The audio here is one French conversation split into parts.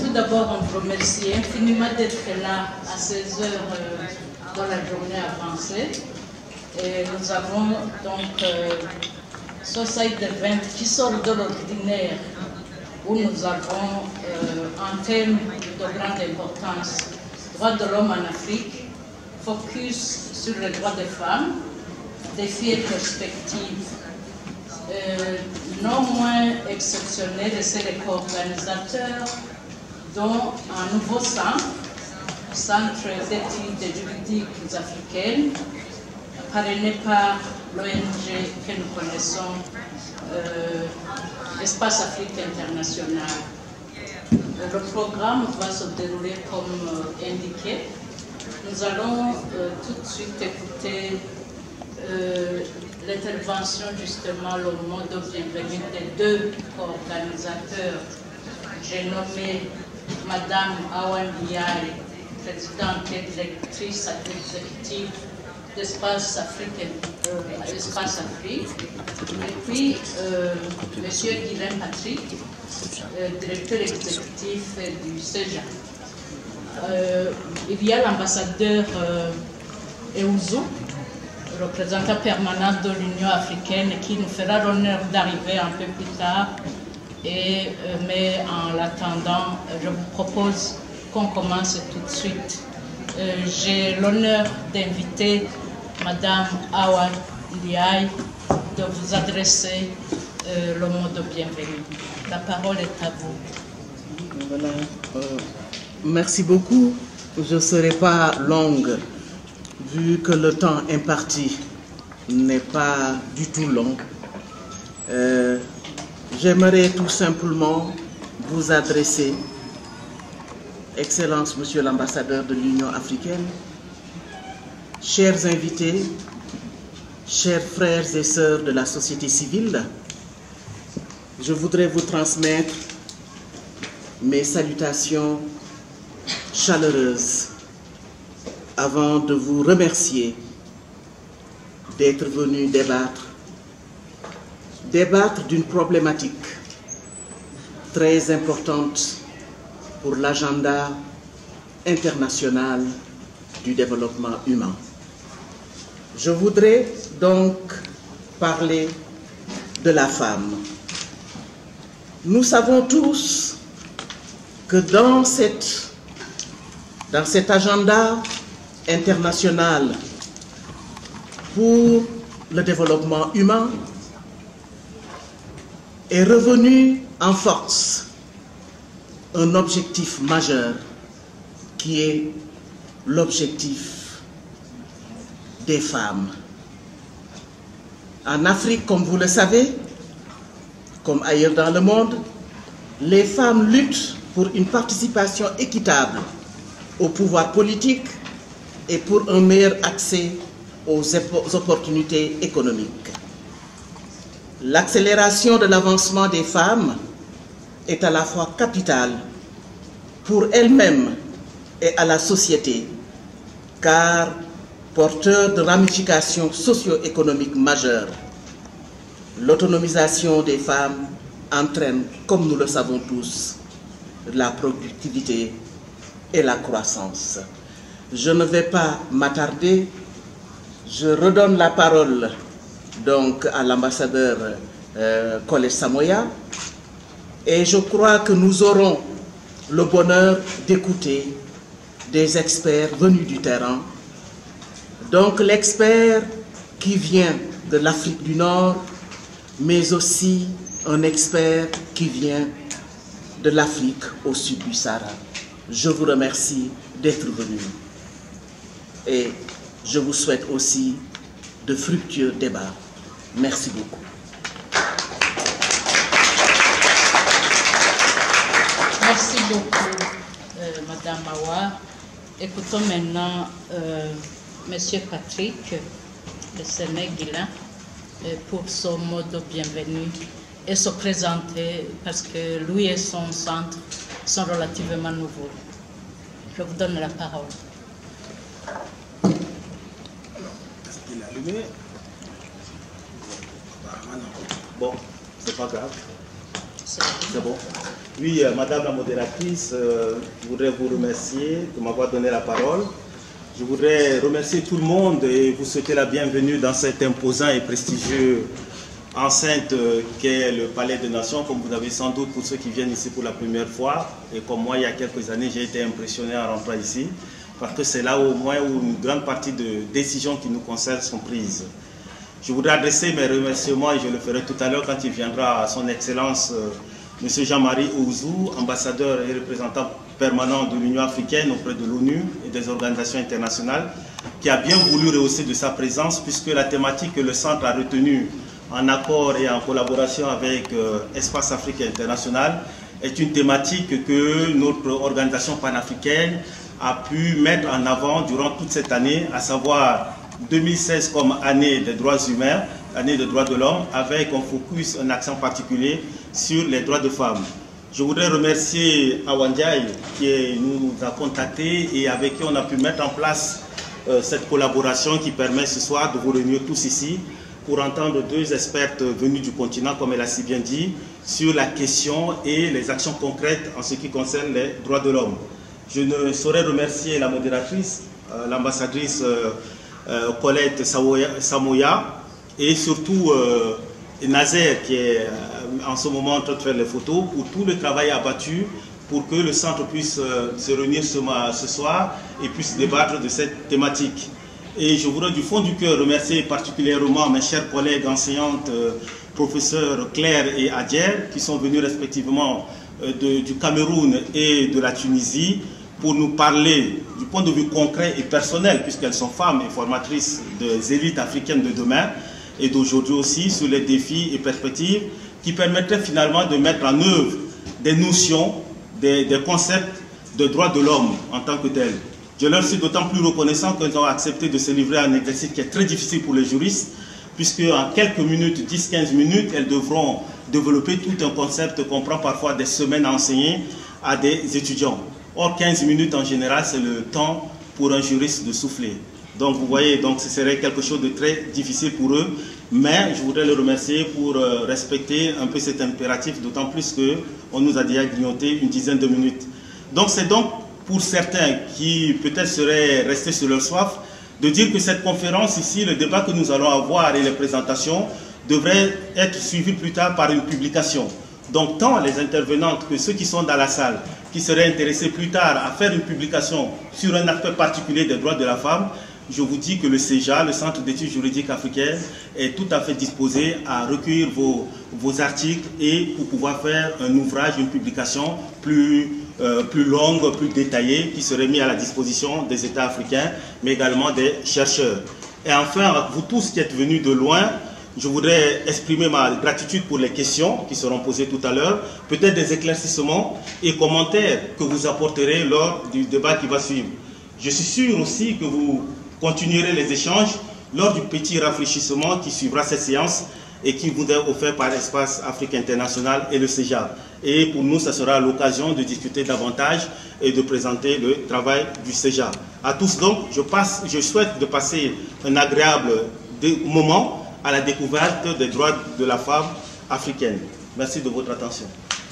tout d'abord, on vous remercie infiniment d'être là à 16 heures dans la journée avancée. Et nous avons donc ce site d'event qui sort de l'ordinaire, où nous avons un thème de grande importance, droits de l'homme en Afrique, focus sur les droits des femmes, défis et perspectives. Non moins exceptionnel, et c'est les co-organisateurs dont un nouveau centre d'études juridiques africaines, parrainé par l'ONG que nous connaissons, Espace Afrique International. Le programme va se dérouler comme indiqué. Nous allons tout de suite écouter l'intervention, justement, le mot de bienvenue des deux co-organisateurs. J'ai nommé Madame Awa Ndiaye, présidente et directrice exécutive d'Espace Afrique, et puis Monsieur Guilain Patrick, directeur exécutif du CEJA. Il y a l'ambassadeur Eouzou, représentant permanent de l'Union africaine, qui nous fera l'honneur d'arriver un peu plus tard. Mais en l'attendant, je vous propose qu'on commence tout de suite. J'ai l'honneur d'inviter Madame Awa Ndiaye de vous adresser le mot de bienvenue. La parole est à vous. Voilà. Merci beaucoup. Je ne serai pas longue, vu que le temps imparti n'est pas du tout long. J'aimerais tout simplement vous adresser, Excellence Monsieur l'ambassadeur de l'Union africaine, chers invités, chers frères et sœurs de la société civile, je voudrais vous transmettre mes salutations chaleureuses avant de vous remercier d'être venus débattre d'une problématique très importante pour l'agenda international du développement humain. Je voudrais donc parler de la femme. Nous savons tous que dans cet agenda international pour le développement humain est revenu en force un objectif majeur qui est l'objectif des femmes. En Afrique, comme vous le savez, comme ailleurs dans le monde, les femmes luttent pour une participation équitable au pouvoir politique et pour un meilleur accès aux opportunités économiques. L'accélération de l'avancement des femmes est à la fois capitale pour elles-mêmes et à la société, car porteur de ramifications socio-économiques majeures. L'autonomisation des femmes entraîne, comme nous le savons tous, la productivité et la croissance. Je ne vais pas m'attarder, je redonne la parole donc à l'ambassadeur Kole Samoya, et je crois que nous aurons le bonheur d'écouter des experts venus du terrain. Donc l'expert qui vient de l'Afrique du Nord, mais aussi un expert qui vient de l'Afrique au sud du Sahara. Je vous remercie d'être venus et je vous souhaite aussi de fructueux débats. Merci beaucoup. Merci beaucoup, Madame Awa. Écoutons maintenant Monsieur Patrick de Sénégal pour son mot de bienvenue et se présenter parce que lui et son centre sont relativement nouveaux. Je vous donne la parole. Est-ce qu'il est allumé? Bon, c'est pas grave. C'est bon. Oui, Madame la modératrice, je voudrais vous remercier de m'avoir donné la parole. Je voudrais remercier tout le monde et vous souhaiter la bienvenue dans cet imposant et prestigieux enceinte qu'est le Palais des Nations, comme vous avez sans doute pour ceux qui viennent ici pour la première fois. Et comme moi, il y a quelques années, j'ai été impressionné en rentrant ici, parce que c'est là au moins où une grande partie de décisions qui nous concernent sont prises. Je voudrais adresser mes remerciements, et je le ferai tout à l'heure quand il viendra à son Excellence M. Jean-Marie Ouzou, ambassadeur et représentant permanent de l'Union africaine auprès de l'ONU et des organisations internationales, qui a bien voulu rehausser de sa présence, puisque la thématique que le centre a retenue en accord et en collaboration avec Espace Afrique International est une thématique que notre organisation panafricaine a pu mettre en avant durant toute cette année, à savoir 2016 comme année des droits humains, année des droits de l'homme, avec un focus, un accent particulier sur les droits de femmes. Je voudrais remercier Awandiaï qui nous a contactés et avec qui on a pu mettre en place cette collaboration qui permet ce soir de vous réunir tous ici pour entendre deux expertes venues du continent, comme elle a si bien dit, sur la question et les actions concrètes en ce qui concerne les droits de l'homme. Je ne saurais remercier la modératrice, l'ambassadrice Colette Samoya, et surtout Nazer qui est en ce moment en train de faire les photos, pour tout le travail abattu pour que le centre puisse se réunir ce soir et puisse débattre de cette thématique. Et je voudrais du fond du cœur remercier particulièrement mes chers collègues enseignantes, professeurs Claire et Adjer, qui sont venus respectivement du Cameroun et de la Tunisie pour nous parler du point de vue concret et personnel, puisqu'elles sont femmes et formatrices des élites africaines de demain et d'aujourd'hui aussi, sur les défis et perspectives qui permettraient finalement de mettre en œuvre des notions, des concepts de droits de l'homme en tant que tels. Je leur suis d'autant plus reconnaissant qu'elles ont accepté de se livrer à un exercice qui est très difficile pour les juristes, puisque en quelques minutes, 10-15 minutes, elles devront développer tout un concept qu'on prend parfois des semaines à enseigner à des étudiants. Or, 15 minutes en général, c'est le temps pour un juriste de souffler. Donc, vous voyez, donc, ce serait quelque chose de très difficile pour eux. Mais je voudrais les remercier pour respecter un peu cet impératif, d'autant plus qu'on nous a déjà grignoté une dizaine de minutes. Donc, c'est donc pour certains qui peut-être seraient restés sur leur soif, de dire que cette conférence ici, le débat que nous allons avoir et les présentations, devraient être suivis plus tard par une publication. Donc, tant les intervenantes que ceux qui sont dans la salle, qui seraient intéressés plus tard à faire une publication sur un aspect particulier des droits de la femme, je vous dis que le CEJA, le Centre d'études juridiques africaines, est tout à fait disposé à recueillir vos articles et pour pouvoir faire un ouvrage, une publication plus longue, plus détaillée, qui serait mise à la disposition des États africains, mais également des chercheurs. Et enfin, vous tous qui êtes venus de loin, je voudrais exprimer ma gratitude pour les questions qui seront posées tout à l'heure, peut-être des éclaircissements et commentaires que vous apporterez lors du débat qui va suivre. Je suis sûr aussi que vous continuerez les échanges lors du petit rafraîchissement qui suivra cette séance et qui vous est offert par Espace Afrique International et le CEJA. Et pour nous, ça sera l'occasion de discuter davantage et de présenter le travail du CEJA. À tous donc, je souhaite de passer un agréable moment à la découverte des droits de la femme africaine. Merci de votre attention.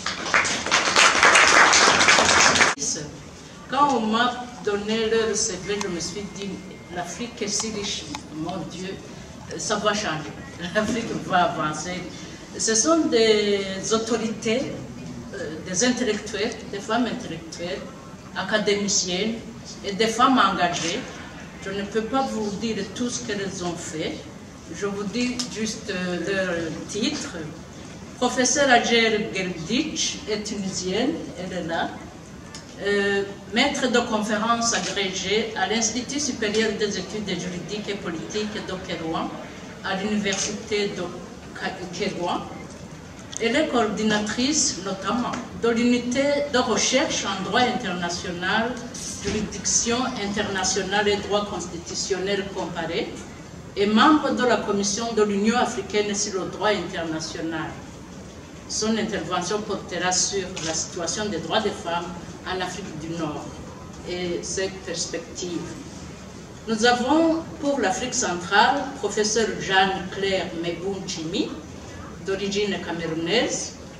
Quand on m'a donné le CV, je me suis dit, l'Afrique est si riche, mon Dieu, ça va changer. L'Afrique va avancer. Ce sont des autorités, des intellectuels, des femmes intellectuelles, académiciennes et des femmes engagées. Je ne peux pas vous dire tout ce qu'elles ont fait. Je vous dis juste leur titre. Professeur Adjer Geldic est tunisienne, elle est là. Maître de conférence agrégé à l'Institut supérieur des études juridiques et politiques de Kérouan, à l'Université de Kérouan. Elle est coordinatrice notamment de l'unité de recherche en droit international, juridiction internationale et droit constitutionnel comparé, et membre de la Commission de l'Union africaine sur le droit international. Son intervention portera sur la situation des droits des femmes en Afrique du Nord et ses perspectives. Nous avons pour l'Afrique centrale, professeur Jeanne-Claire Meboun Chimi, d'origine camerounaise,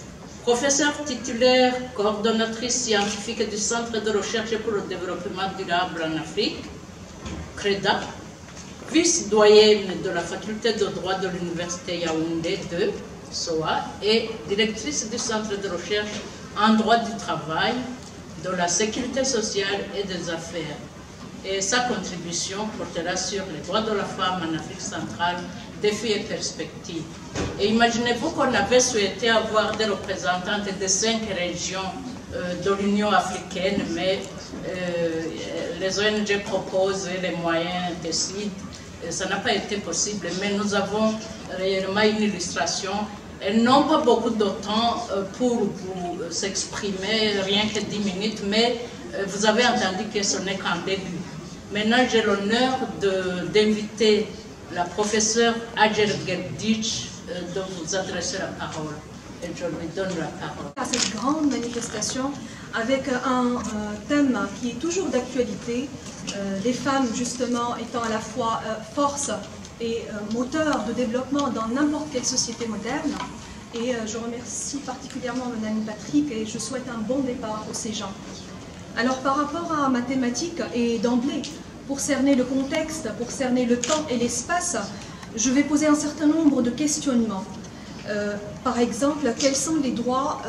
professeure titulaire, coordonnatrice scientifique du Centre de recherche pour le développement durable en Afrique, CREDA, vice-doyenne de la faculté de droit de l'Université Yaoundé 2, SOA, et directrice du Centre de recherche en droit du travail, de la sécurité sociale et des affaires. Et sa contribution portera sur les droits de la femme en Afrique centrale, défis et perspectives. Et imaginez-vous qu'on avait souhaité avoir des représentantes des 5 régions de l'Union africaine, mais les ONG proposent et les moyens décident. Ça n'a pas été possible, mais nous avons réellement une illustration. Elles n'ont pas beaucoup de temps pour vous s'exprimer, rien que 10 minutes, mais vous avez entendu que ce n'est qu'un début. Maintenant, j'ai l'honneur d'inviter la professeure Ajer Gerdich de vous adresser la parole. Et je lui donne la parole. À cette grande manifestation, avec un thème qui est toujours d'actualité, les femmes justement étant à la fois force et moteur de développement dans n'importe quelle société moderne. Et je remercie particulièrement mon ami Patrick et je souhaite un bon départ aux Cégeans. Alors par rapport à ma thématique, et d'emblée, pour cerner le contexte, pour cerner le temps et l'espace, je vais poser un certain nombre de questionnements. Par exemple, quels sont les droits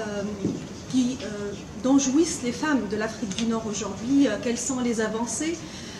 dont jouissent les femmes de l'Afrique du Nord aujourd'hui? Quelles sont les avancées?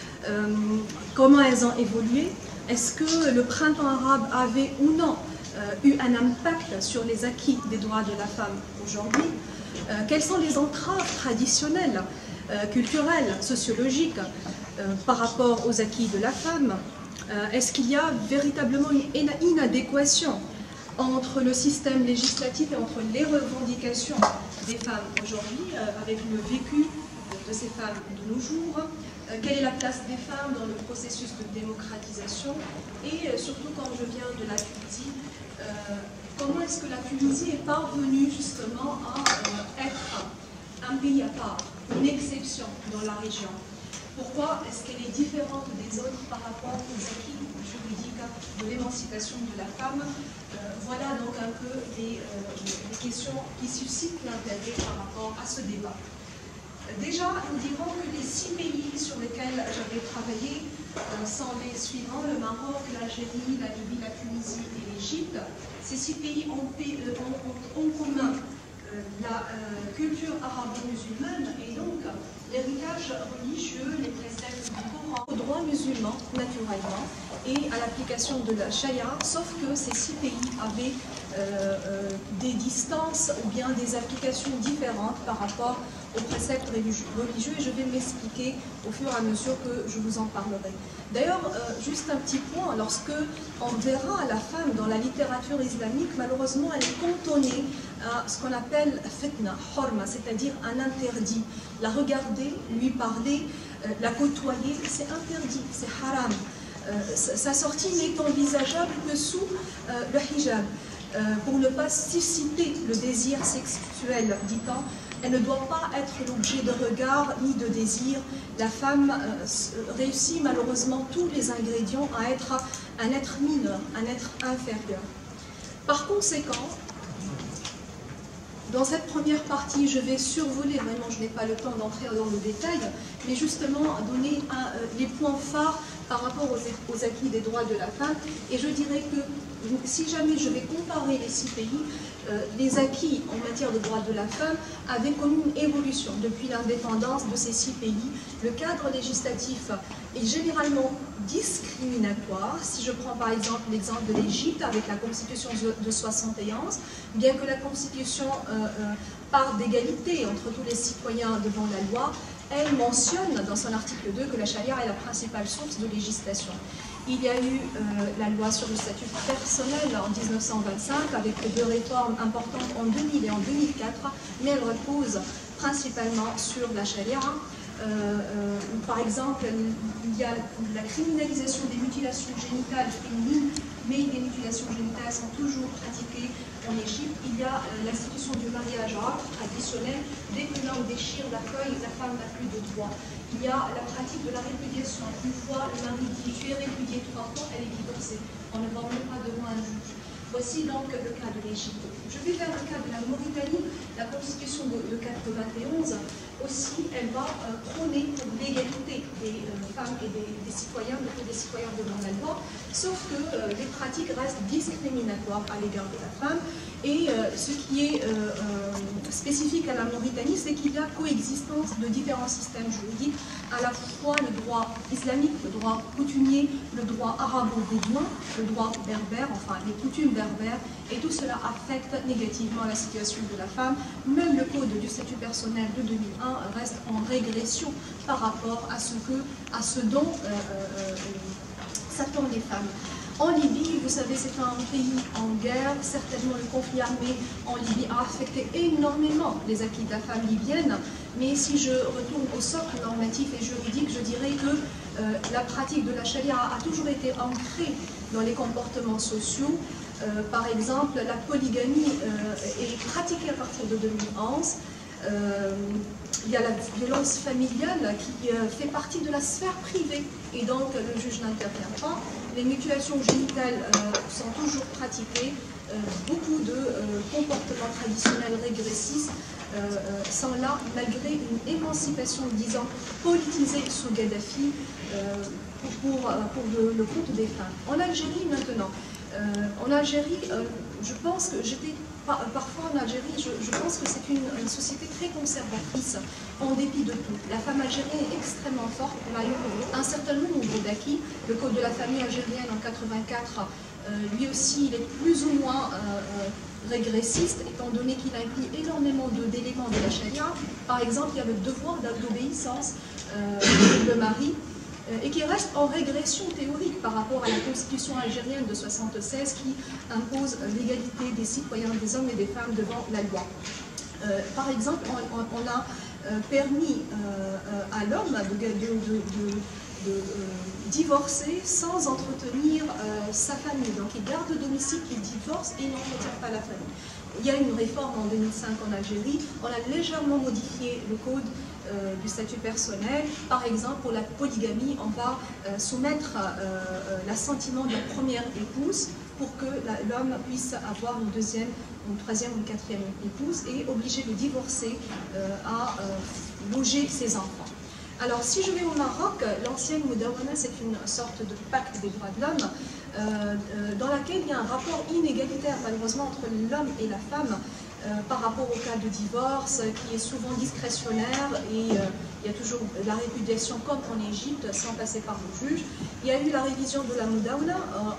Comment elles ont évolué? Est-ce que le printemps arabe avait ou non eu un impact sur les acquis des droits de la femme aujourd'hui? Quelles sont les entraves traditionnelles, culturelles, sociologiques par rapport aux acquis de la femme? Est-ce qu'il y a véritablement une inadéquation entre le système législatif et entre les revendications des femmes aujourd'hui, avec le vécu de ces femmes de nos jours? Quelle est la place des femmes dans le processus de démocratisation? Et surtout, quand je viens de la Tunisie, comment est-ce que la Tunisie est parvenue justement à être un pays à part, une exception dans la région? Pourquoi est-ce qu'elle est différente des autres par rapport aux acquis juridiques de l'émancipation de la femme? Voilà donc un peu les questions qui suscitent l'intérêt par rapport à ce débat. Déjà, nous dirons que les 6 pays sur lesquels j'avais travaillé sont les suivants: le Maroc, l'Algérie, la Libye, la Tunisie et l'Égypte. Ces 6 pays ont en commun la culture arabo-musulmane et donc l'héritage religieux, les préceptes du Coran, au droit musulman naturellement et à l'application de la charia, sauf que ces 6 pays avaient des distances ou bien des applications différentes par rapport aux préceptes religieux et je vais m'expliquer au fur et à mesure que je vous en parlerai. D'ailleurs, juste un petit point, lorsque on verra la femme dans la littérature islamique, malheureusement elle est cantonnée à ce qu'on appelle fitna, horma, c'est-à-dire un interdit. La regarder, lui parler, la côtoyer, c'est interdit, c'est haram. Sa sortie n'est envisageable que sous le hijab. Pour ne pas susciter le désir sexuel, dit-on, elle ne doit pas être l'objet de regard ni de désir. La femme réussit malheureusement tous les ingrédients à être un être mineur, un être inférieur. Par conséquent, dans cette première partie, je vais survoler, vraiment je n'ai pas le temps d'entrer dans le détail, mais justement donner les points phares par rapport aux acquis des droits de la femme. Et je dirais que si jamais je vais comparer les 6 pays, les acquis en matière de droits de la femme avaient connu une évolution depuis l'indépendance de ces 6 pays. Le cadre législatif est généralement discriminatoire. Si je prends par exemple l'exemple de l'Égypte avec la Constitution de 71, bien que la Constitution parle d'égalité entre tous les citoyens devant la loi, elle mentionne dans son article 2 que la charia est la principale source de législation. Il y a eu la loi sur le statut personnel en 1925 avec 2 réformes importantes en 2000 et en 2004, mais elle repose principalement sur la charia. Par exemple, il y a la criminalisation des mutilations génitales féminines, mais les mutilations génitales sont toujours pratiquées en Égypte. Il y a l'institution du mariage traditionnel. Dès que l'homme déchire la feuille, la femme n'a plus de droit. Il y a la pratique de la répudiation. Une fois le mari dit « tu es répudié 3 fois », elle est divorcée. On ne va même pas devant un juge. Voici donc le cas de l'Égypte. Je vais vers le cas de la Mauritanie. La constitution de 91 aussi, elle va prôner pour l'égalité des femmes et des citoyens, des citoyens devant la loi, sauf que les pratiques restent discriminatoires à l'égard de la femme. Et ce qui est spécifique à la Mauritanie, c'est qu'il y a coexistence de différents systèmes juridiques, à la fois le droit islamique, le droit coutumier, le droit arabo-bédouin, le droit berbère, enfin les coutumes berbères, et tout cela affecte négativement la situation de la femme. Même le code du statut personnel de 2001 reste en régression par rapport à ce dont s'attendent les femmes. En Libye, vous savez, c'est un pays en guerre. Certainement, le conflit armé en Libye a affecté énormément les acquis de la femme libyenne. Mais si je retourne au socle normatif et juridique, je dirais que la pratique de la charia a toujours été ancrée dans les comportements sociaux. Par exemple, la polygamie est pratiquée à partir de 2011. Il y a la violence familiale qui fait partie de la sphère privée et donc le juge n'intervient pas. Les mutilations génitales sont toujours pratiquées. Beaucoup de comportements traditionnels régressistes sont là malgré une émancipation, disons, politisée sous Kadhafi pour le compte des femmes. En Algérie maintenant, je pense que j'étais parfois en Algérie, je pense que c'est une société très conservatrice, en dépit de tout. La femme algérienne est extrêmement forte, elle a eu un certain nombre d'acquis. Le code de la famille algérienne en 84, lui aussi, il est plus ou moins régressiste, étant donné qu'il inclut énormément d'éléments de la charia. Par exemple, il y a le devoir d'obéissance le mari, et qui reste en régression théorique par rapport à la constitution algérienne de 1976 qui impose l'égalité des citoyens, des hommes et des femmes devant la loi. Par exemple, on a permis à l'homme de divorcer sans entretenir sa famille. Donc il garde le domicile, il divorce et il n'entretient pas la famille. Il y a une réforme en 2005 en Algérie, on a légèrement modifié le code du statut personnel. Par exemple, pour la polygamie, on va soumettre l'assentiment de la première épouse pour que l'homme puisse avoir une deuxième, une troisième ou une quatrième épouse et obliger le divorcé à loger ses enfants. Alors, si je vais au Maroc, l'ancienne Moudawana, c'est une sorte de pacte des droits de l'homme dans laquelle il y a un rapport inégalitaire, malheureusement, entre l'homme et la femme par rapport au cas de divorce, qui est souvent discrétionnaire et il y a toujours la répudiation comme en Égypte, sans passer par le juge. Il y a eu la révision de la Moudawana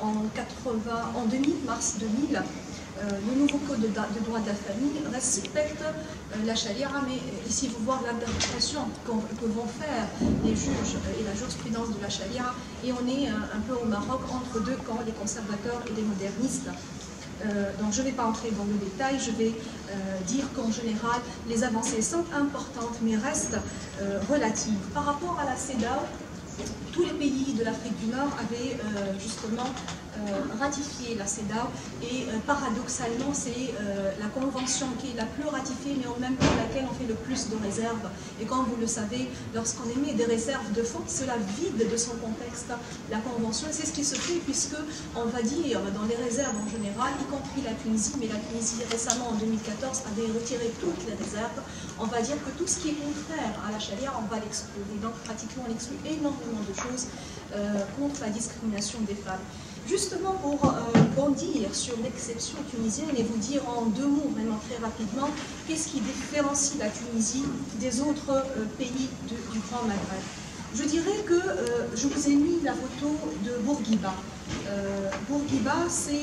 en 2000, mars 2000. Le nouveau code de droit de la famille respecte la charia, mais ici vous voyez l'interprétation que vont faire les juges et la jurisprudence de la charia, et on est un peu au Maroc entre deux camps, les conservateurs et les modernistes. Donc je ne vais pas entrer dans le détail, je vais dire qu'en général les avancées sont importantes mais restent relatives. Par rapport à la CEDAW, tous les pays de l'Afrique du Nord avaient justement ratifié la CEDAW et paradoxalement c'est la convention qui est la plus ratifiée mais en même temps laquelle on fait le plus de réserves. Et comme vous le savez, lorsqu'on émet des réserves de fond, cela vide de son contexte la convention. C'est ce qui se fait puisque on va dire dans les réserves en général, y compris la Tunisie, mais la Tunisie récemment en 2014 avait retiré toutes les réserves, on va dire que tout ce qui est contraire à la charia, on va l'exclure. Et donc pratiquement on exclut énormément de choses contre la discrimination des femmes. Justement pour bondir sur l'exception tunisienne et vous dire en deux mots, vraiment très rapidement, qu'est-ce qui différencie la Tunisie des autres pays du Grand Maghreb. Je dirais que je vous ai mis la photo de Bourguiba. Bourguiba,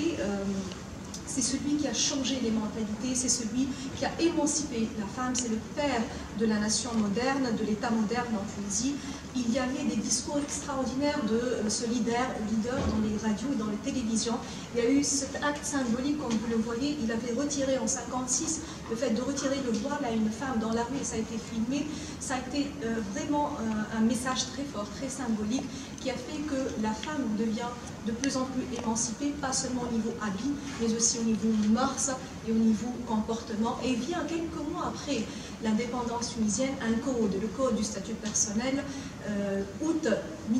c'est celui qui a changé les mentalités, c'est celui qui a émancipé la femme, c'est le père de la nation moderne, de l'État moderne en Tunisie. Il y avait des discours extraordinaires de ce leader dans les radios et dans les télévisions. Il y a eu cet acte symbolique, comme vous le voyez, il avait retiré en 1956 le fait de retirer le voile à une femme dans la rue, et ça a été filmé. Ça a été vraiment un message très fort, très symbolique, qui a fait que la femme devient de plus en plus émancipée, pas seulement au niveau habit, mais aussi au niveau mœurs et au niveau comportement. Et vient quelques mois après l'indépendance tunisienne un code, le code du statut personnel, août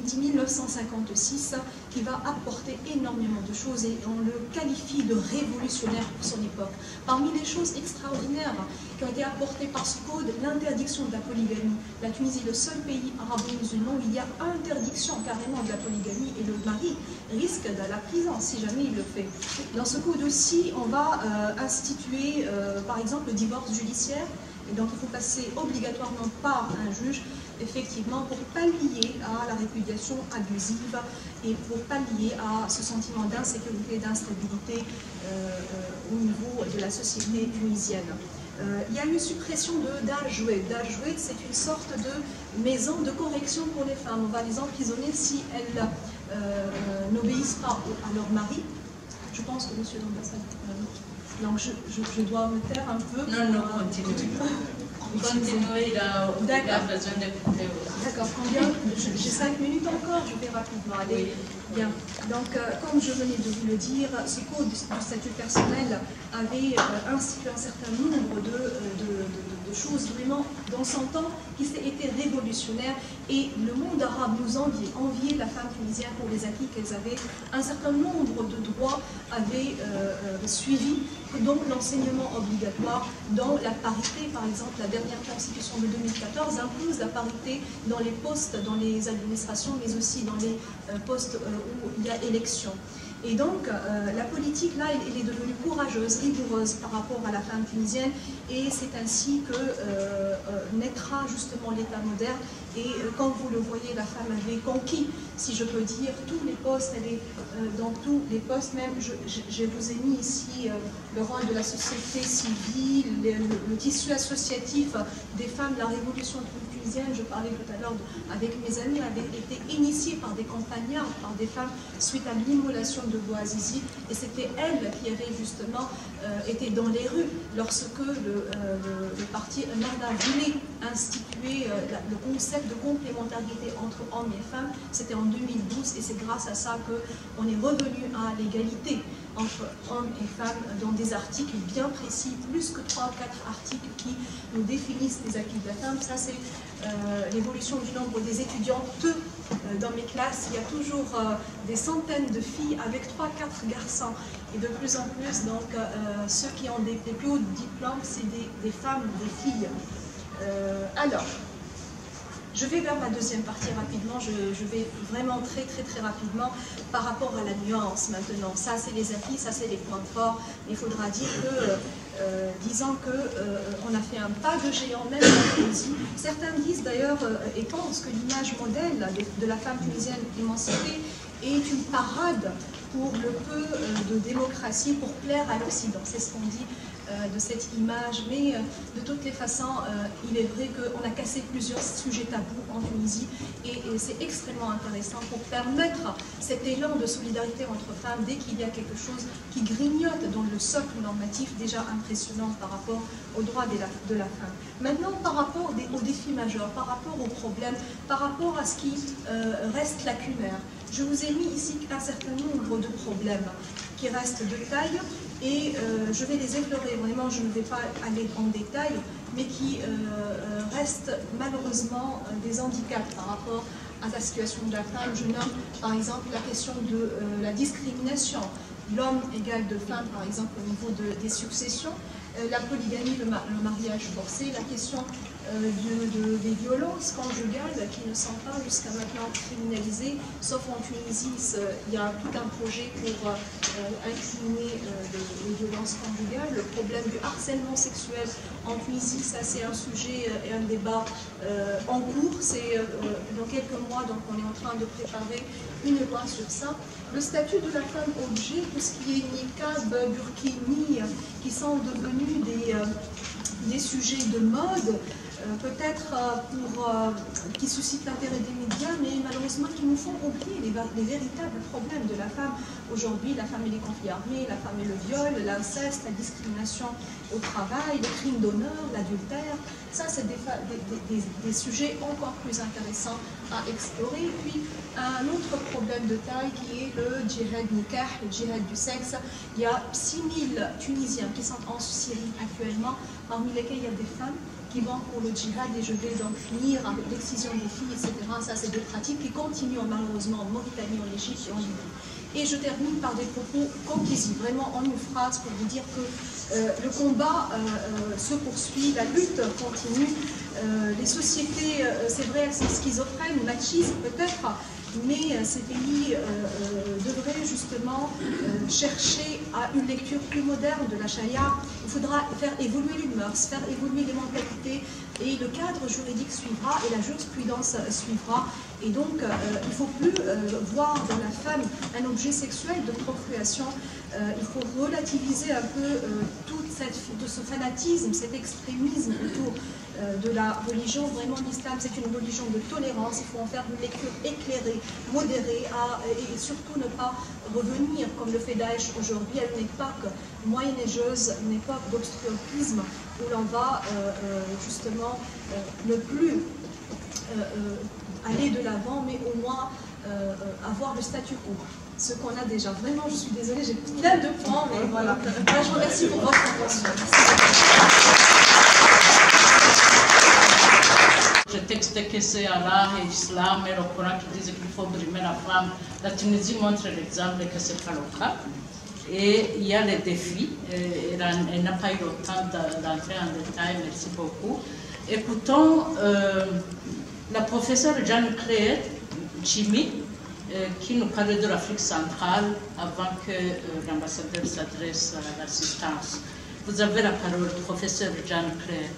1956, qui va apporter énormément de choses et on le qualifie de révolutionnaire pour son époque. Parmi les choses extraordinaires qui ont été apportées par ce code, l'interdiction de la polygamie. La Tunisie est le seul pays arabo-musulman où il y a interdiction carrément de la polygamie et le mari risque de la prison si jamais il le fait. Dans ce code aussi, on va instituer par exemple le divorce judiciaire. Et donc il faut passer obligatoirement par un juge, effectivement, pour pallier à la répudiation abusive et pour pallier à ce sentiment d'insécurité, d'instabilité au niveau de la société tunisienne. Il y a eu suppression d'Al-Joued. D'Al-Joued, c'est une sorte de maison de correction pour les femmes. On va les emprisonner si elles n'obéissent pas à leur mari. Je pense que monsieur l'ambassadeur... Donc je dois me taire un peu. Non, continuez. Continuez, il a besoin d'écouter. D'accord, combien? J'ai 5 minutes encore, je vais rapidement aller. Oui. Bien. Donc, comme je venais de vous le dire, ce code du statut personnel avait institué un certain nombre de choses vraiment dans son temps qui étaient révolutionnaires et le monde arabe nous enviait la femme tunisienne pour les acquis qu'elles avaient. Un certain nombre de droits avaient suivi, dont l'enseignement obligatoire, dont la parité, par exemple, la dernière constitution de 2014 impose la parité dans les postes, dans les administrations, mais aussi dans les postes où il y a élection. Et donc, la politique, là, elle est devenue courageuse, rigoureuse par rapport à la femme tunisienne, et c'est ainsi que naîtra justement l'État moderne. Et comme vous le voyez, la femme avait conquis, si je peux dire, tous les postes. Elle est dans tous les postes, même, je vous ai mis ici le rôle de la société civile, le tissu associatif des femmes, la révolution tunisienne, je parlais tout à l'heure avec mes amis, avait été initiée par des campagnards, par des femmes, suite à l'immolation de Bouazizi, et c'était elles qui avaient justement été dans les rues lorsque le parti Ennahda voulait instituer le concept de complémentarité entre hommes et femmes. C'était en 2012 et c'est grâce à ça qu'on est revenu à l'égalité entre hommes et femmes dans des articles bien précis, plus que 3 ou 4 articles qui nous définissent les acquis de la femme. Ça, c'est l'évolution du nombre des étudiantes. Dans mes classes, il y a toujours des centaines de filles avec 3-4 garçons. Et de plus en plus, donc, ceux qui ont des plus hauts diplômes, c'est des femmes, des filles. Alors, je vais vers ma deuxième partie rapidement, je vais vraiment très rapidement par rapport à la nuance maintenant. Ça, c'est les acquis, ça, c'est les points forts. Il faudra dire que, disant qu'on a fait un pas de géant, même en Tunisie. Certains disent d'ailleurs et pensent que l'image modèle de la femme tunisienne émancipée est une parade pour le peu de démocratie pour plaire à l'Occident. C'est ce qu'on dit de cette image, mais de toutes les façons, il est vrai qu'on a cassé plusieurs sujets tabous en Tunisie et c'est extrêmement intéressant pour permettre cet élan de solidarité entre femmes dès qu'il y a quelque chose qui grignote dans le socle normatif déjà impressionnant par rapport aux droits de la femme. Maintenant, par rapport aux défis majeurs, par rapport aux problèmes, par rapport à ce qui reste lacunaire, je vous ai mis ici un certain nombre de problèmes qui restent de taille et je vais les effleurer, vraiment je ne vais pas aller en détail, mais qui restent malheureusement des handicaps par rapport à la situation de la femme. Je nomme par exemple la question de la discrimination, l'homme égal de femme par exemple au niveau des successions, la polygamie, le mariage forcé, la question des violences conjugales qui ne sont pas jusqu'à maintenant criminalisées, sauf en Tunisie, il y a tout un projet pour incriminer les violences conjugales. Le problème du harcèlement sexuel en Tunisie, ça c'est un sujet et un débat en cours. C'est dans quelques mois, donc on est en train de préparer une loi sur ça. Le statut de la femme objet, tout ce qui est niqab, burkini, qui sont devenus des sujets de mode, peut-être qui suscitent l'intérêt des médias, mais malheureusement qui nous font oublier les véritables problèmes de la femme aujourd'hui, la femme et les conflits armés, la femme et le viol, l'inceste, la discrimination au travail, le crime d'honneur, l'adultère. Ça, c'est des sujets encore plus intéressants à explorer. Et puis, un autre problème de taille qui est le djihad nikah, le djihad du sexe. Il y a 6000 Tunisiens qui sont en Syrie actuellement, parmi lesquels il y a des femmes qui vont pour le djihad, et je vais donc finir avec l'excision des filles, etc. Ça, c'est des pratiques qui continuent malheureusement en Mauritanie, en Égypte et en Libye. Et je termine par des propos conclusifs, vraiment en une phrase, pour vous dire que le combat se poursuit, la lutte continue. Les sociétés, c'est vrai, elles sont schizophrènes, machistes peut-être, mais ces pays devraient justement chercher à une lecture plus moderne de la charia. Il faudra faire évoluer les mœurs, faire évoluer les mentalités, et le cadre juridique suivra et la jurisprudence suivra. Et donc, il ne faut plus voir dans la femme un objet sexuel de procréation. Il faut relativiser un peu tout ce fanatisme, cet extrémisme autour de la religion. Vraiment, l'islam, c'est une religion de tolérance. Il faut en faire une lecture éclairée, modérée, et surtout ne pas revenir, comme le fait Daesh aujourd'hui, à une époque moyenâgeuse, une époque d'obscurantisme, où l'on va justement ne plus aller de l'avant, mais au moins avoir le statu quo, ce qu'on a déjà. Vraiment, je suis désolée, j'ai plein de points, mais voilà. Moi, je vous remercie pour votre attention. Le texte que c'est Allah et Islam et le Coran qui disent qu'il faut brimer la femme, la Tunisie montre l'exemple que c'est pas le cas. Et il y a les défis, elle n'a pas eu le temps d'entrer en détail, merci beaucoup. Écoutons la professeure Jeanne Créet, Chimi, qui nous parlait de l'Afrique centrale avant que l'ambassadeur s'adresse à l'assistance. Vous avez la parole, professeur Jeanne Créet.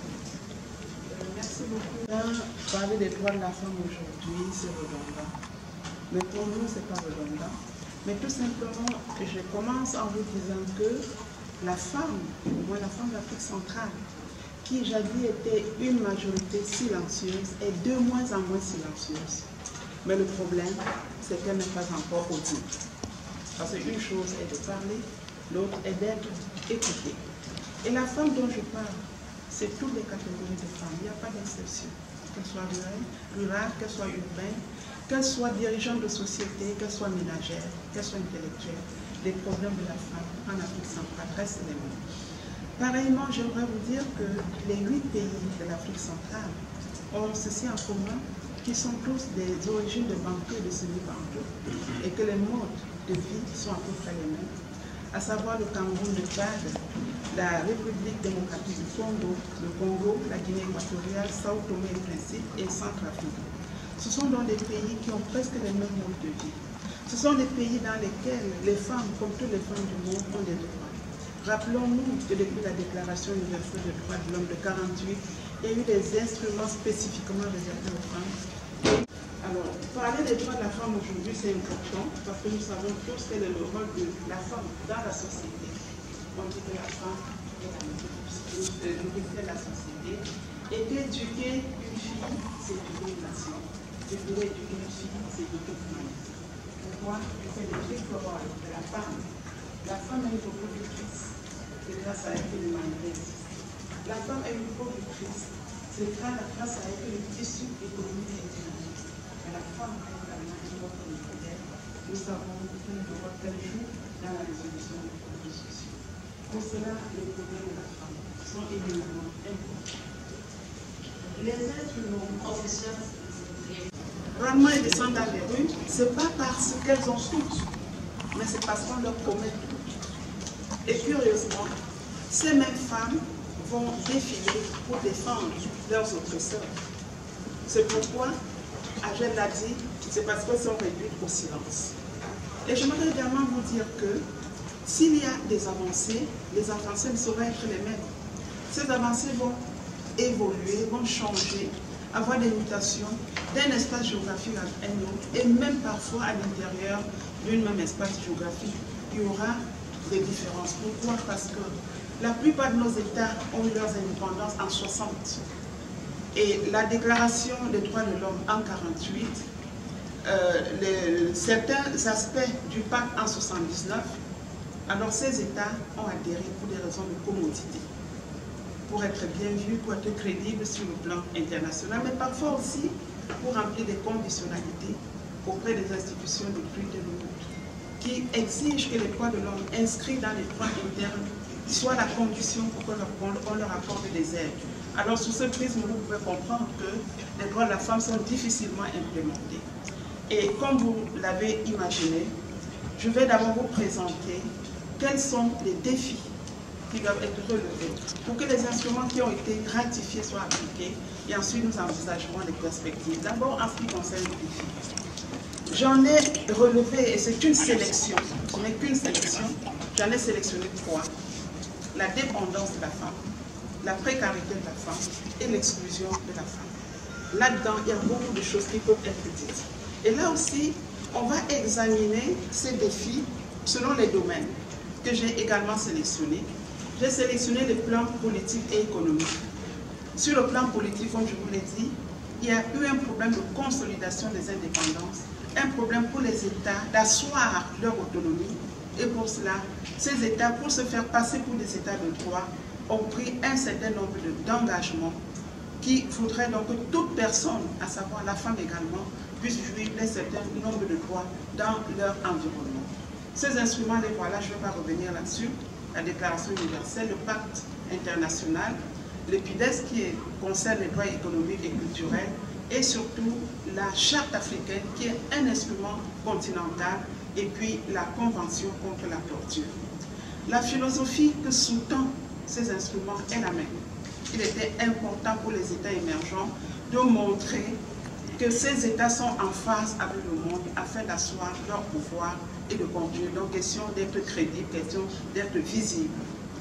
Merci beaucoup. Parler des droits de la femme aujourd'hui, c'est redondant. Mais pour nous, ce n'est pas redondant. Mais tout simplement, je commence en vous disant que la femme, au moins la femme d'Afrique centrale, qui jadis était une majorité silencieuse, est de moins en moins silencieuse. Mais le problème, c'est qu'elle n'est pas encore audible. Parce qu'une chose est de parler, l'autre est d'être écoutée. Et la femme dont je parle, c'est toutes les catégories de femmes. Il n'y a pas d'exception. Qu'elle soit rurale, qu'elle soit urbaine, qu'elle soit dirigeante de société, qu'elle soit ménagère, qu'elle soit intellectuelle. Les problèmes de la femme en Afrique centrale restent les mêmes. Pareillement, j'aimerais vous dire que les 8 pays de l'Afrique centrale ont ceci en commun, qui sont tous des origines de banquiers et de semi-banquiers, et que les modes de vie sont à peu près les mêmes, à savoir le Cameroun, le Tchad, la République démocratique du Congo, le Congo, la Guinée équatoriale, Sao Tomé et Principe et Centrafrique. Ce sont donc des pays qui ont presque les mêmes modes de vie. Ce sont des pays dans lesquels les femmes, comme toutes les femmes du monde, ont des droits. Rappelons-nous que depuis la Déclaration universelle des droits de l'homme de 1948, il y a eu des instruments spécifiquement réservés aux femmes. Alors, parler des droits de la femme aujourd'hui, c'est important parce que nous savons tous quel est le rôle de la femme dans la société. On dit que la femme est la nourriture de la société. Et d'éduquer une fille, c'est éduquer une nation. Et pour éduquer une fille, c'est éduquer une humanité. Pour moi, c'est le triple rôle de la femme. La femme est une productrice, c'est grâce à elle que l'humanité existe. La femme est une productrice, c'est grâce à elle que le tissu économique est dynamique. Mais la femme est également une autre nucléaire. Nous savons quel rôle qu'elle joue dans la résolution des problèmes sociaux. Pour cela, les problèmes de la femme sont éminemment importants. Les êtres humains, professeurs, rarement elles descendent dans les rues, ce n'est pas parce qu'elles ont toutes, mais c'est parce qu'on leur commet tout. Et curieusement, ces mêmes femmes vont défiler pour défendre leurs oppresseurs. C'est pourquoi, Agel l'a dit, c'est parce qu'elles sont réduites au silence. Et j'aimerais également vous dire que s'il y a des avancées, les avancées ne sauraient être les mêmes. Ces avancées vont évoluer, vont changer, avoir des mutations d'un espace géographique à un autre, et même parfois à l'intérieur d'un même espace géographique, il y aura des différences. Pourquoi? Parce que la plupart de nos États ont eu leurs indépendances en 60. Et la déclaration des droits de l'homme en 1948, certains aspects du pacte en 1979, alors ces États ont adhéré pour des raisons de commodité, pour être bien vus, pour être crédibles sur le plan international, mais parfois aussi pour remplir des conditionnalités auprès des institutions de plus de monde, qui exigent que les droits de l'homme inscrits dans les droits internes soient la condition pour qu'on leur accorde des aides. Alors sous ce prisme, vous pouvez comprendre que les droits de la femme sont difficilement implémentés. Et comme vous l'avez imaginé, je vais d'abord vous présenter quels sont les défis qui doivent être relevés pour que les instruments qui ont été ratifiés soient appliqués, et ensuite nous envisagerons les perspectives. D'abord, en ce qui concerne les défis. J'en ai relevé, et c'est une sélection, ce n'est qu'une sélection, j'en ai sélectionné 3. La dépendance de la femme, la précarité de la femme et l'exclusion de la femme. Là-dedans, il y a beaucoup de choses qui peuvent être dites. Et là aussi, on va examiner ces défis selon les domaines que j'ai également sélectionnés. J'ai sélectionné les plans politiques et économiques. Sur le plan politique, comme je vous l'ai dit, il y a eu un problème de consolidation des indépendances, un problème pour les États d'asseoir leur autonomie. Et pour cela, ces États, pour se faire passer pour des États de droit, ont pris un certain nombre d'engagements qui voudraient donc que toute personne, à savoir la femme également, puisse jouir d'un certain nombre de droits dans leur environnement. Ces instruments, les voilà, je ne vais pas revenir là-dessus. La Déclaration universelle, le Pacte international, l'EPIDES qui concerne les droits économiques et culturels, et surtout la Charte africaine qui est un instrument continental, et puis la Convention contre la torture. La philosophie que sous-tend ces instruments est la même. Il était important pour les États émergents de montrer que ces États sont en phase avec le monde afin d'asseoir leur pouvoir et de continuer. Donc, question d'être crédible, question d'être visible.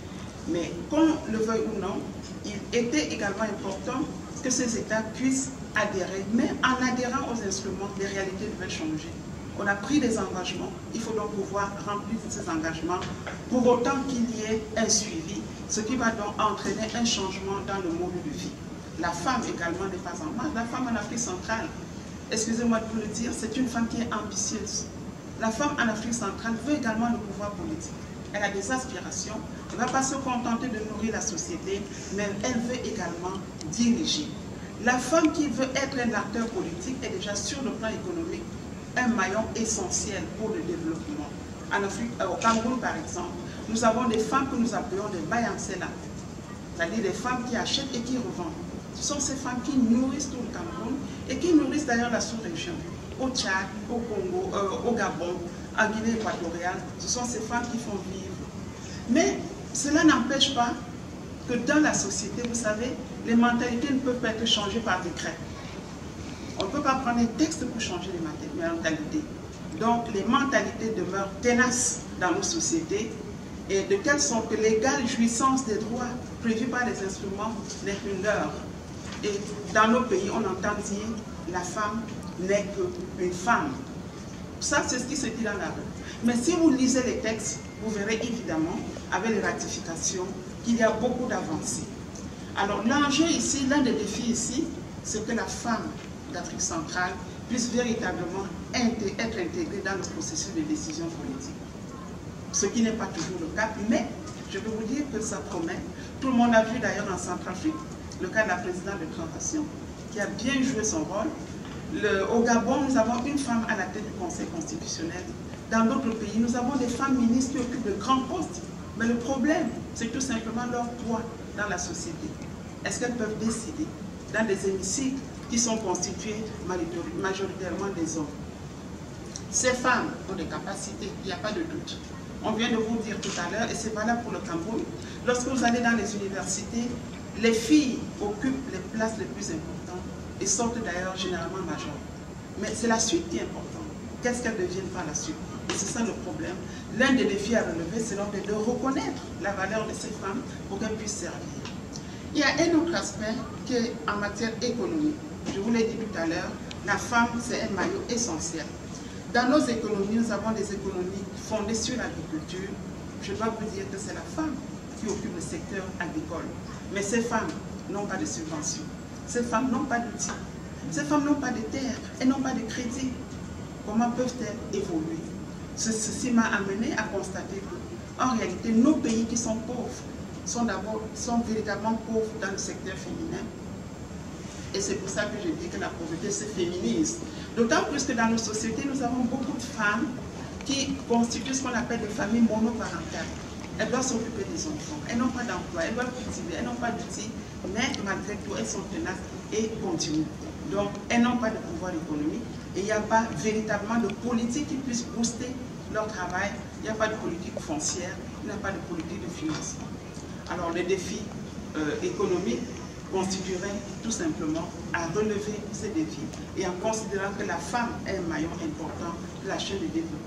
Mais qu'on le veuille ou non, il était également important que ces États puissent adhérer, mais en adhérant aux instruments, les réalités devaient changer. On a pris des engagements, il faut donc pouvoir remplir ces engagements pour autant qu'il y ait un suivi, ce qui va donc entraîner un changement dans le mode de vie. La femme également n'est pas en marge. La femme en Afrique centrale, excusez-moi de vous le dire, c'est une femme qui est ambitieuse. La femme en Afrique centrale veut également le pouvoir politique. Elle a des aspirations, elle ne va pas se contenter de nourrir la société, mais elle veut également diriger. La femme qui veut être un acteur politique est déjà sur le plan économique un maillon essentiel pour le développement. En Afrique, au Cameroun par exemple, nous avons des femmes que nous appelons des bayansela, c'est-à-dire des femmes qui achètent et qui revendent. Ce sont ces femmes qui nourrissent tout le Cameroun et qui nourrissent d'ailleurs la sous-région. Au Tchad, au Congo, au Gabon, en Guinée équatoriale, ce sont ces femmes qui font vivre. Mais cela n'empêche pas que dans la société, vous savez, les mentalités ne peuvent pas être changées par décret. On ne peut pas prendre un texte pour changer les mentalités. Donc les mentalités demeurent tenaces dans nos sociétés, et de telle sorte que l'égale jouissance des droits prévus par les instruments n'est qu'une leurre. Et dans nos pays, on entend dire la femme n'est qu'une femme. Ça, c'est ce qui se dit dans la rue. Mais si vous lisez les textes, vous verrez évidemment, avec les ratifications, qu'il y a beaucoup d'avancées. Alors l'enjeu ici, l'un des défis ici, c'est que la femme d'Afrique centrale puisse véritablement être intégrée dans le processus de décision politique. Ce qui n'est pas toujours le cas, mais je peux vous dire que ça promet. Tout le monde a vu d'ailleurs en Centrafrique le cas de la présidente de transition qui a bien joué son rôle. Au Gabon, nous avons une femme à la tête du Conseil constitutionnel. Dans d'autres pays, nous avons des femmes ministres qui occupent de grands postes. Mais le problème, c'est tout simplement leur poids dans la société. Est-ce qu'elles peuvent décider dans des hémicycles qui sont constitués majoritairement des hommes? Ces femmes ont des capacités, il n'y a pas de doute. On vient de vous dire tout à l'heure, et c'est valable pour le Cameroun, lorsque vous allez dans les universités, les filles occupent les places les plus importantes et sortent d'ailleurs généralement majeures. Mais c'est la suite qui est importante. Qu'est-ce qu'elles deviennent par la suite? Et c'est ça le problème. L'un des défis à relever, c'est donc de reconnaître la valeur de ces femmes pour qu'elles puissent servir. Il y a un autre aspect qui est en matière économique. Je vous l'ai dit tout à l'heure, la femme, c'est un maillot essentiel. Dans nos économies, nous avons des économies fondées sur l'agriculture. Je dois vous dire que c'est la femme qui occupe le secteur agricole. Mais ces femmes n'ont pas de subventions. Ces femmes n'ont pas d'outils. Ces femmes n'ont pas de terre, elles n'ont pas de crédit. Comment peuvent-elles évoluer? Ceci m'a amené à constater que, en réalité, nos pays qui sont pauvres sont véritablement pauvres dans le secteur féminin. Et c'est pour ça que je dis que la pauvreté se féminise. D'autant plus que dans nos sociétés, nous avons beaucoup de femmes qui constituent ce qu'on appelle des familles monoparentales. Elles doivent s'occuper des enfants, elles n'ont pas d'emploi, elles doivent cultiver, elles n'ont pas d'outils, mais malgré tout, elles sont tenaces et continuent. Donc, elles n'ont pas de pouvoir économique et il n'y a pas véritablement de politique qui puisse booster leur travail. Il n'y a pas de politique foncière, il n'y a pas de politique de financement. Alors, les défis économiques constitueraient tout simplement à relever ces défis et en considérant que la femme est un maillon important de la chaîne de développement.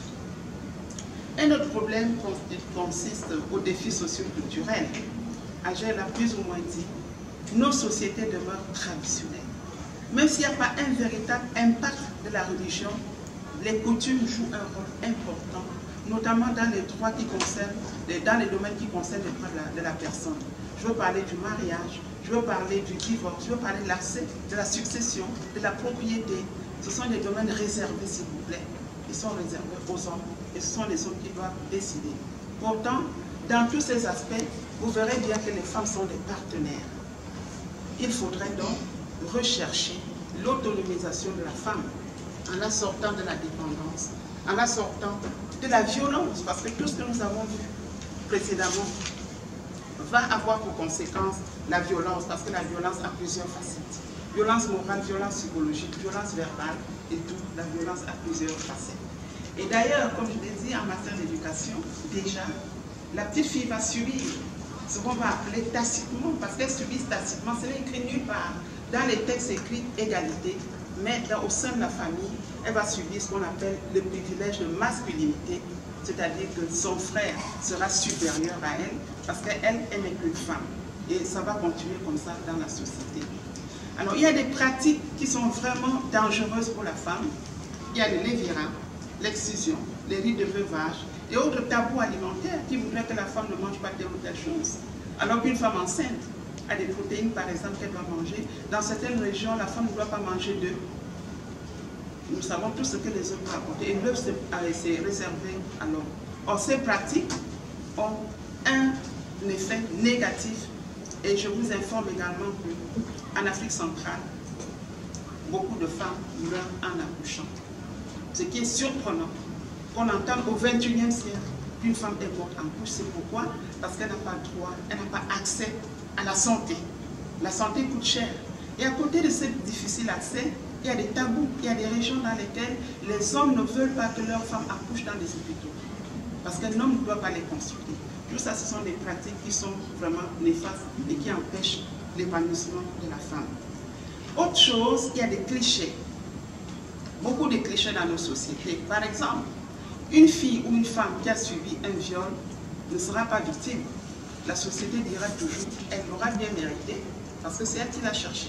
Un autre problème consiste aux défis socio-culturels. Agel l'a plus ou moins dit, nos sociétés demeurent traditionnelles. Même s'il n'y a pas un véritable impact de la religion, les coutumes jouent un rôle important, notamment dans les droits qui concernent, dans les domaines qui concernent les droits de la personne. Je veux parler du mariage, je veux parler du divorce, je veux parler de l'accès, de la succession, de la propriété. Ce sont des domaines réservés, s'il vous plaît. Ils sont réservés aux hommes et ce sont les hommes qui doivent décider. Pourtant, dans tous ces aspects, vous verrez bien que les femmes sont des partenaires. Il faudrait donc rechercher l'autonomisation de la femme en la sortant de la dépendance, en la sortant de la violence, parce que tout ce que nous avons vu précédemment va avoir pour conséquence la violence, parce que la violence a plusieurs facettes. Violence morale, violence psychologique, violence verbale et tout, la violence a plusieurs facettes. Et d'ailleurs, comme je l'ai dit, en matière d'éducation, déjà, la petite fille va subir ce qu'on va appeler tacitement, parce qu'elle subit tacitement, ce n'est écrit nulle part. Dans les textes écrits égalité, mais au sein de la famille, elle va subir ce qu'on appelle le privilège de masculinité, c'est-à-dire que son frère sera supérieur à elle, parce qu'elle n'est qu'une femme. Et ça va continuer comme ça dans la société. Alors, il y a des pratiques qui sont vraiment dangereuses pour la femme. Il y a le lévirat, l'excision, les rites de veuvage et autres tabous alimentaires qui voudraient que la femme ne mange pas telle ou telle chose. Alors qu'une femme enceinte a des protéines, par exemple, qu'elle doit manger. Dans certaines régions, la femme ne doit pas manger d'œufs. Nous savons tout ce que les œufs peuvent apporter. Et l'œuf, c'est réservé à l'homme. Or, ces pratiques ont un effet négatif. Et je vous informe également qu'en Afrique centrale, beaucoup de femmes meurent en accouchant. Ce qui est surprenant, qu'on entende au XXIe siècle qu'une femme est morte en couche. C'est pourquoi? Parce qu'elle n'a pas le droit, elle n'a pas accès à la santé. La santé coûte cher. Et à côté de ce difficile accès, il y a des tabous, il y a des régions dans lesquelles les hommes ne veulent pas que leurs femmes accouchent dans des hôpitaux. Parce qu'un homme ne doit pas les consulter. Tout ça, ce sont des pratiques qui sont vraiment néfastes et qui empêchent l'épanouissement de la femme. Autre chose, il y a des clichés. Beaucoup de clichés dans nos sociétés. Par exemple, une fille ou une femme qui a subi un viol ne sera pas victime. La société dira toujours, elle l'aura bien mérité, parce que c'est elle qui l'a cherché.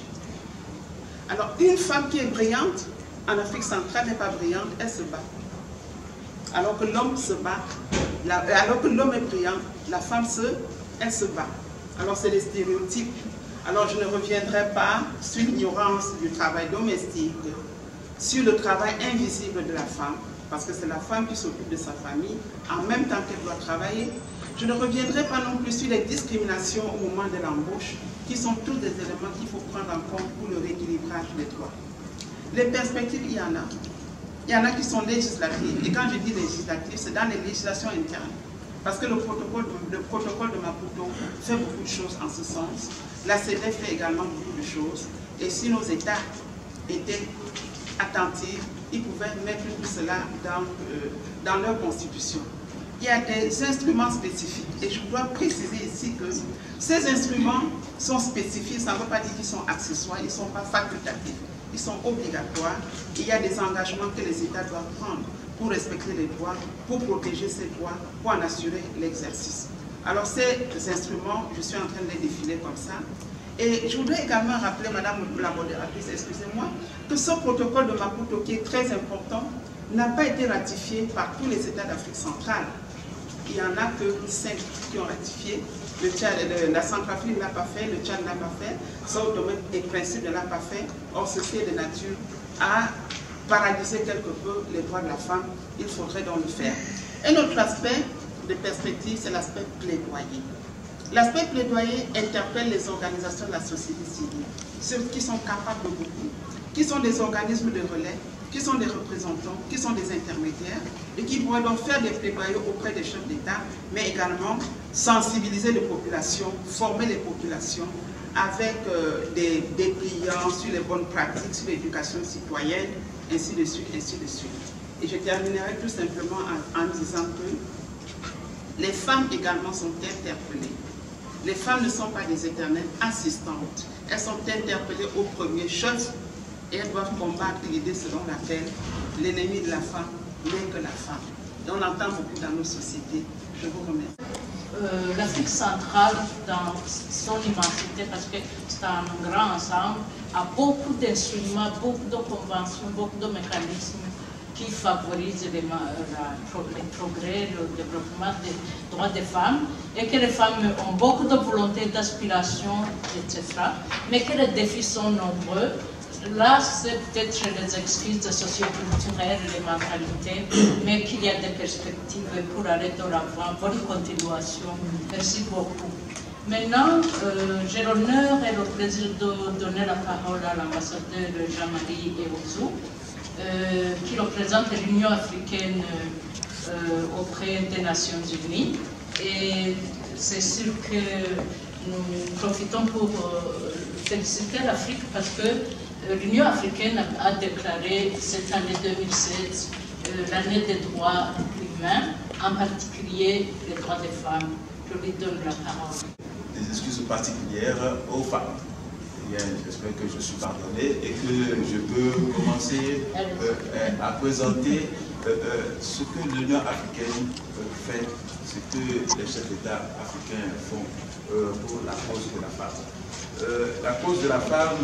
Alors, une femme qui est brillante, en Afrique centrale n'est pas brillante, elle se bat. Alors que l'homme se bat, alors que l'homme est brillant, la femme elle se bat. Alors c'est les stéréotypes. Alors je ne reviendrai pas sur l'ignorance du travail domestique, sur le travail invisible de la femme, parce que c'est la femme qui s'occupe de sa famille, en même temps qu'elle doit travailler. Je ne reviendrai pas non plus sur les discriminations au moment de l'embauche, qui sont tous des éléments qu'il faut prendre en compte pour le rééquilibrage des droits. Les perspectives, il y en a. Il y en a qui sont législatives. Et quand je dis législatives, c'est dans les législations internes. Parce que le protocole de Maputo fait beaucoup de choses en ce sens. La CEDEF fait également beaucoup de choses. Et si nos États étaient attentifs, ils pouvaient mettre tout cela dans leur constitution. Il y a des instruments spécifiques. Et je dois préciser ici que ces instruments sont spécifiques. Ça ne veut pas dire qu'ils sont accessoires, ils ne sont pas facultatifs. Ils sont obligatoires. Il y a des engagements que les États doivent prendre pour respecter les droits, pour protéger ces droits, pour en assurer l'exercice. Alors ces instruments, je suis en train de les défiler comme ça. Et je voudrais également rappeler, Madame la modératrice, excusez-moi, que ce protocole de Maputo, qui est très important, n'a pas été ratifié par tous les États d'Afrique centrale. il n'y en a que 5 qui ont ratifié. La Centrafrique n'a pas fait, le Tchad n'a pas fait, Sao Tomé et Principe ne l'a pas fait. Or, ceci est de nature à paralyser quelque peu les droits de la femme. Il faudrait donc le faire. Un autre aspect de perspective, c'est l'aspect plaidoyer. L'aspect plaidoyer interpelle les organisations de la société civile, ceux qui sont capables de beaucoup, qui sont des organismes de relais, qui sont des représentants, qui sont des intermédiaires, et qui pourraient donc faire des plaidoyers auprès des chefs d'État, mais également sensibiliser les populations, former les populations avec des dépliants sur les bonnes pratiques, sur l'éducation citoyenne, ainsi de suite, ainsi de suite. Et je terminerai tout simplement en disant que les femmes également sont interpellées. Les femmes ne sont pas des éternelles assistantes. Elles sont interpellées au premier chef et elles doivent combattre l'idée selon laquelle l'ennemi de la femme n'est que la femme. Et on entend beaucoup dans nos sociétés. Je vous remercie. L'Afrique centrale, dans son immensité, parce que c'est un grand ensemble, a beaucoup d'instruments, beaucoup de conventions, beaucoup de mécanismes qui favorisent les progrès, le développement des droits des femmes, et que les femmes ont beaucoup de volonté, d'aspiration, etc., mais que les défis sont nombreux. Là, c'est peut-être les excuses socioculturelles, les mentalités, mais qu'il y a des perspectives pour aller de l'avant, pour une continuation. Merci beaucoup. Maintenant, j'ai l'honneur et le plaisir de donner la parole à l'ambassadeur Jean-Marie Eouzou, qui représente l'Union africaine auprès des Nations Unies. Et c'est sûr que nous profitons pour féliciter l'Afrique parce que l'Union africaine a déclaré cette année 2016 l'année des droits humains, en particulier les droits des femmes. Je lui donne la parole. Des excuses particulières aux femmes. J'espère que je suis pardonné et que je peux commencer à présenter ce que l'Union africaine fait, ce que les chefs d'État africains font pour la cause de la femme. La cause de la femme,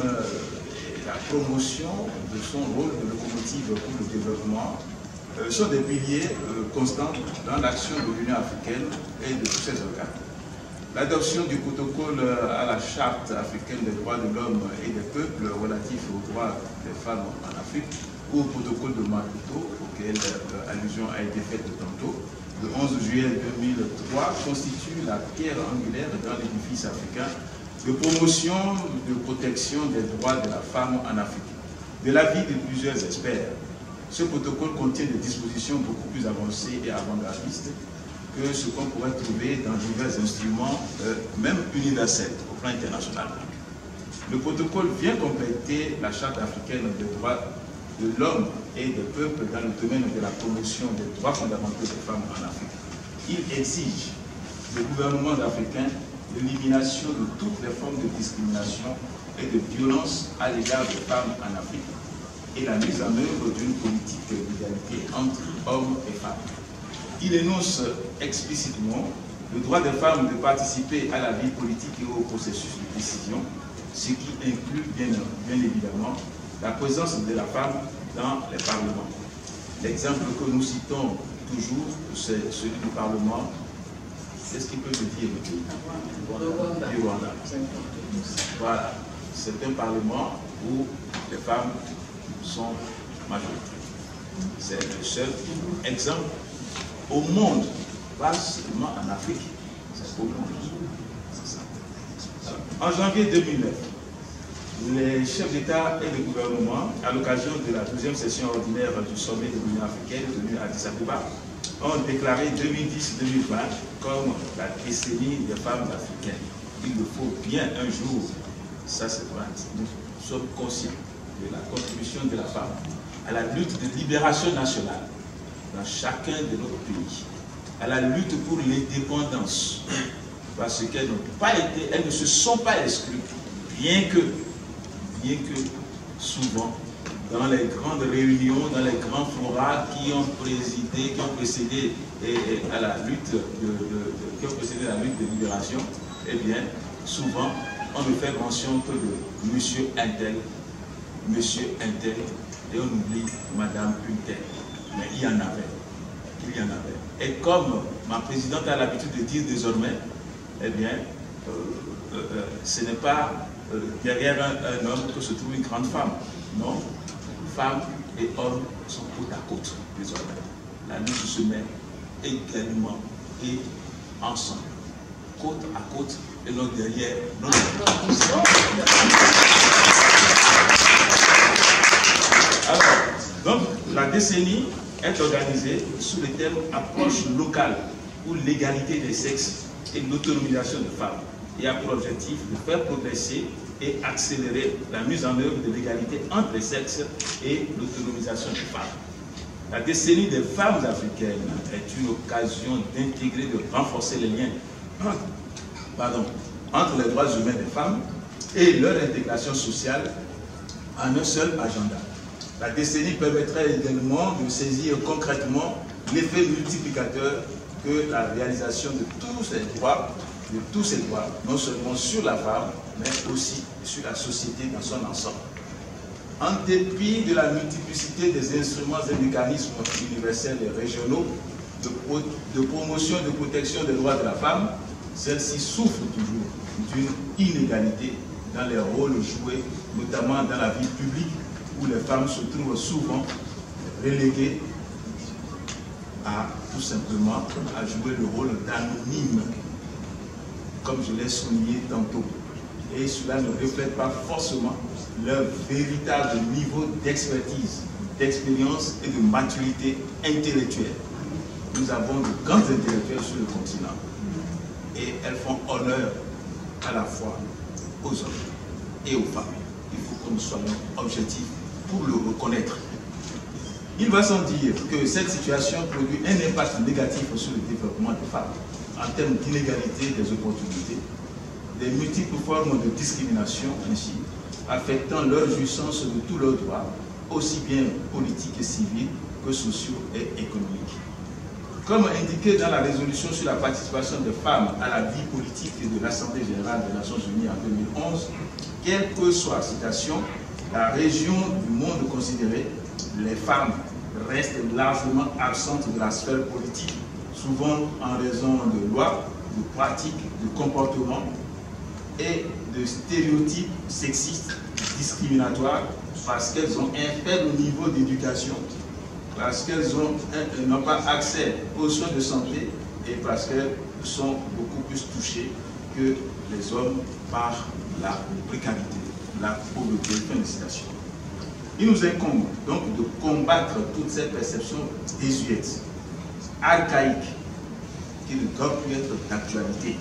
la promotion de son rôle de locomotive pour le développement sont des piliers constants dans l'action de l'Union africaine et de tous ses organes. L'adoption du protocole à la Charte africaine des droits de l'homme et des peuples relatifs aux droits des femmes en Afrique, ou au protocole de Maputo, auquel allusion a été faite tantôt, le 11 juillet 2003, constitue la pierre angulaire dans l'édifice africain de promotion, de protection des droits de la femme en Afrique. De l'avis de plusieurs experts, ce protocole contient des dispositions beaucoup plus avancées et avant-gardistes que ce qu'on pourrait trouver dans divers instruments, même universels, au plan international. Le protocole vient compléter la Charte africaine des droits de l'homme et des peuples dans le domaine de la promotion des droits fondamentaux des femmes en Afrique. Il exige des gouvernements africains l'élimination de toutes les formes de discrimination et de violence à l'égard des femmes en Afrique et la mise en œuvre d'une politique d'égalité entre hommes et femmes. Il énonce explicitement le droit des femmes de participer à la vie politique et au processus de décision, ce qui inclut bien évidemment la présence de la femme dans les parlements. L'exemple que nous citons toujours, c'est celui du Parlement. Qu'est-ce qu'il peut te dire le pays du Rwanda. Voilà, c'est un Parlement où les femmes sont majoritaires. C'est le seul exemple au monde, pas seulement en Afrique, c'est au monde. En janvier 2009, les chefs d'État et de gouvernement, à l'occasion de la 12e session ordinaire du sommet de l'Union africaine tenu à Addis Abeba, ont déclaré 2010-2020 comme la décennie des femmes africaines. Il nous faut bien un jour, ça c'est vrai, nous sommes conscients de la contribution de la femme à la lutte de libération nationale dans chacun de nos pays, à la lutte pour l'indépendance, parce qu'elles n'ont pas été, elles ne se sont pas exclues, bien que souvent, dans les grandes réunions, dans les grands forats qui ont présidé, qui ont précédé à la lutte de libération, eh bien, souvent, on ne fait mention que de monsieur Intel, et on oublie madame Untel. Mais il y en avait. Et comme ma présidente a l'habitude de dire désormais, eh bien, ce n'est pas derrière un homme que se trouve une grande femme. Non, femmes et hommes sont côte à côte désormais. La lutte se met également et ensemble, côte à côte et non derrière notre. Alors, donc, la décennie est organisée sous le thème approche locale pour l'égalité des sexes et l'autonomisation des femmes, et a pour objectif de faire progresser et accélérer la mise en œuvre de l'égalité entre les sexes et l'autonomisation des femmes. La décennie des femmes africaines est une occasion d'intégrer, de renforcer les liens entre les droits humains des femmes et leur intégration sociale en un seul agenda. La décennie permettrait également de saisir concrètement l'effet multiplicateur que la réalisation de tous ces droits, non seulement sur la femme, mais aussi sur la société dans son ensemble. En dépit de la multiplicité des instruments et mécanismes universels et régionaux de promotion et de protection des droits de la femme, celle-ci souffre toujours d'une inégalité dans les rôles joués, notamment dans la vie publique, où les femmes se trouvent souvent reléguées à tout simplement à jouer le rôle d'anonyme, comme je l'ai souligné tantôt. Et cela ne reflète pas forcément leur véritable niveau d'expertise, d'expérience et de maturité intellectuelle. Nous avons de grands intellectuels sur le continent et elles font honneur à la fois aux hommes et aux femmes. Il faut que nous soyons objectifs pour le reconnaître. Il va sans dire que cette situation produit un impact négatif sur le développement des femmes en termes d'inégalité des opportunités, des multiples formes de discrimination ainsi, affectant leur jouissance de tous leurs droits, aussi bien politiques et civils que sociaux et économiques. Comme indiqué dans la résolution sur la participation des femmes à la vie politique de l'Assemblée générale des Nations unies en 2011, quelle que soit la situation, la région du monde considérée, les femmes restent largement absentes de la sphère politique, souvent en raison de lois, de pratiques, de comportements et de stéréotypes sexistes discriminatoires, parce qu'elles ont un faible niveau d'éducation, parce qu'elles n'ont pas accès aux soins de santé et parce qu'elles sont beaucoup plus touchées que les hommes par la précarité, la pauvreté. Fin de citation. Il nous incombe donc de combattre toutes ces perceptions désuètes, archaïques, qui ne doivent plus être d'actualité,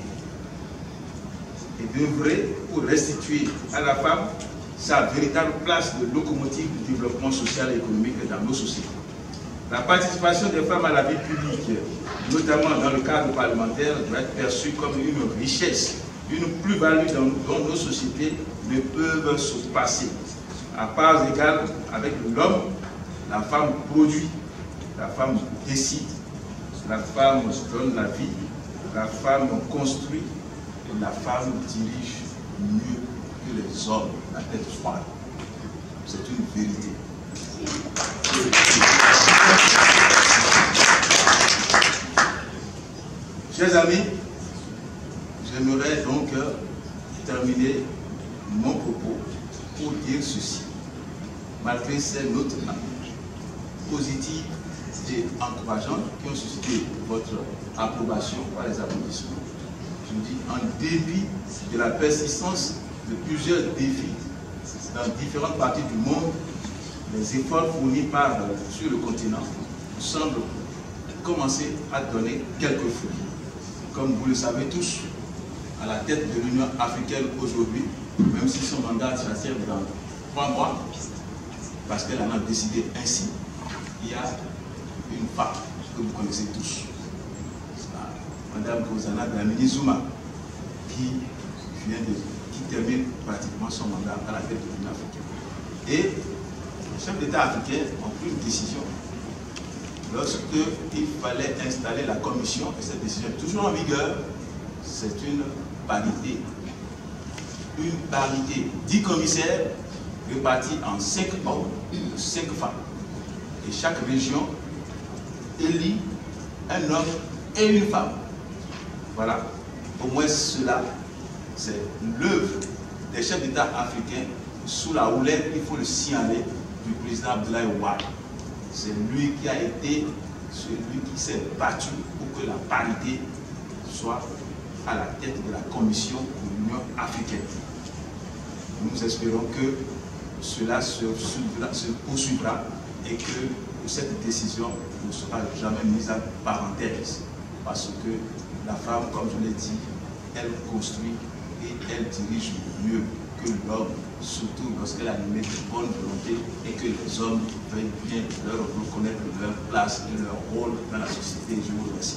et d'œuvrer pour restituer à la femme sa véritable place de locomotive du développement social et économique dans nos sociétés. La participation des femmes à la vie publique, notamment dans le cadre parlementaire, doit être perçue comme une richesse, une plus-value dont nos sociétés ne peuvent se passer. À parts égales avec l'homme, la femme produit, la femme décide, la femme donne la vie, la femme construit et la femme dirige mieux que les hommes, la tête froide. C'est une vérité. Chers amis, j'aimerais donc terminer mon propos pour dire ceci. Malgré ces notes positives et encourageantes qui ont suscité votre approbation par les applaudissements, je vous dis, en dépit de la persistance de plusieurs défis dans différentes parties du monde, les efforts fournis sur le continent semblent commencer à donner quelques fruits. Comme vous le savez tous, à la tête de l'Union africaine aujourd'hui, même si son mandat s'achève dans 3 mois, parce qu'elle en a décidé ainsi, il y a une femme que vous connaissez tous, Madame Kozana Dlamini Zuma, qui termine pratiquement son mandat à la tête de l'Union africaine. Et les chefs d'État africains ont pris une décision lorsqu'il fallait installer la commission, et cette décision est toujours en vigueur, c'est une parité. Une parité. 10 commissaires répartis en 5 hommes, 5 femmes. Et chaque région élit un homme et une femme. Voilà. Au moins cela, c'est l'œuvre des chefs d'État africains sous la houlette, il faut le signaler, du président Abdoulaye Wade. C'est lui qui a été celui qui s'est battu pour que la parité soit à la tête de la Commission de l'Union africaine. Nous espérons que cela se poursuivra et que cette décision ne sera jamais mise en parenthèse, parce que la femme, comme je l'ai dit, elle construit et elle dirige mieux que l'homme, surtout lorsqu'elle a animé de bonne volonté et que les hommes veuillent bien leur reconnaître leur place et leur rôle dans la société. Je vous remercie.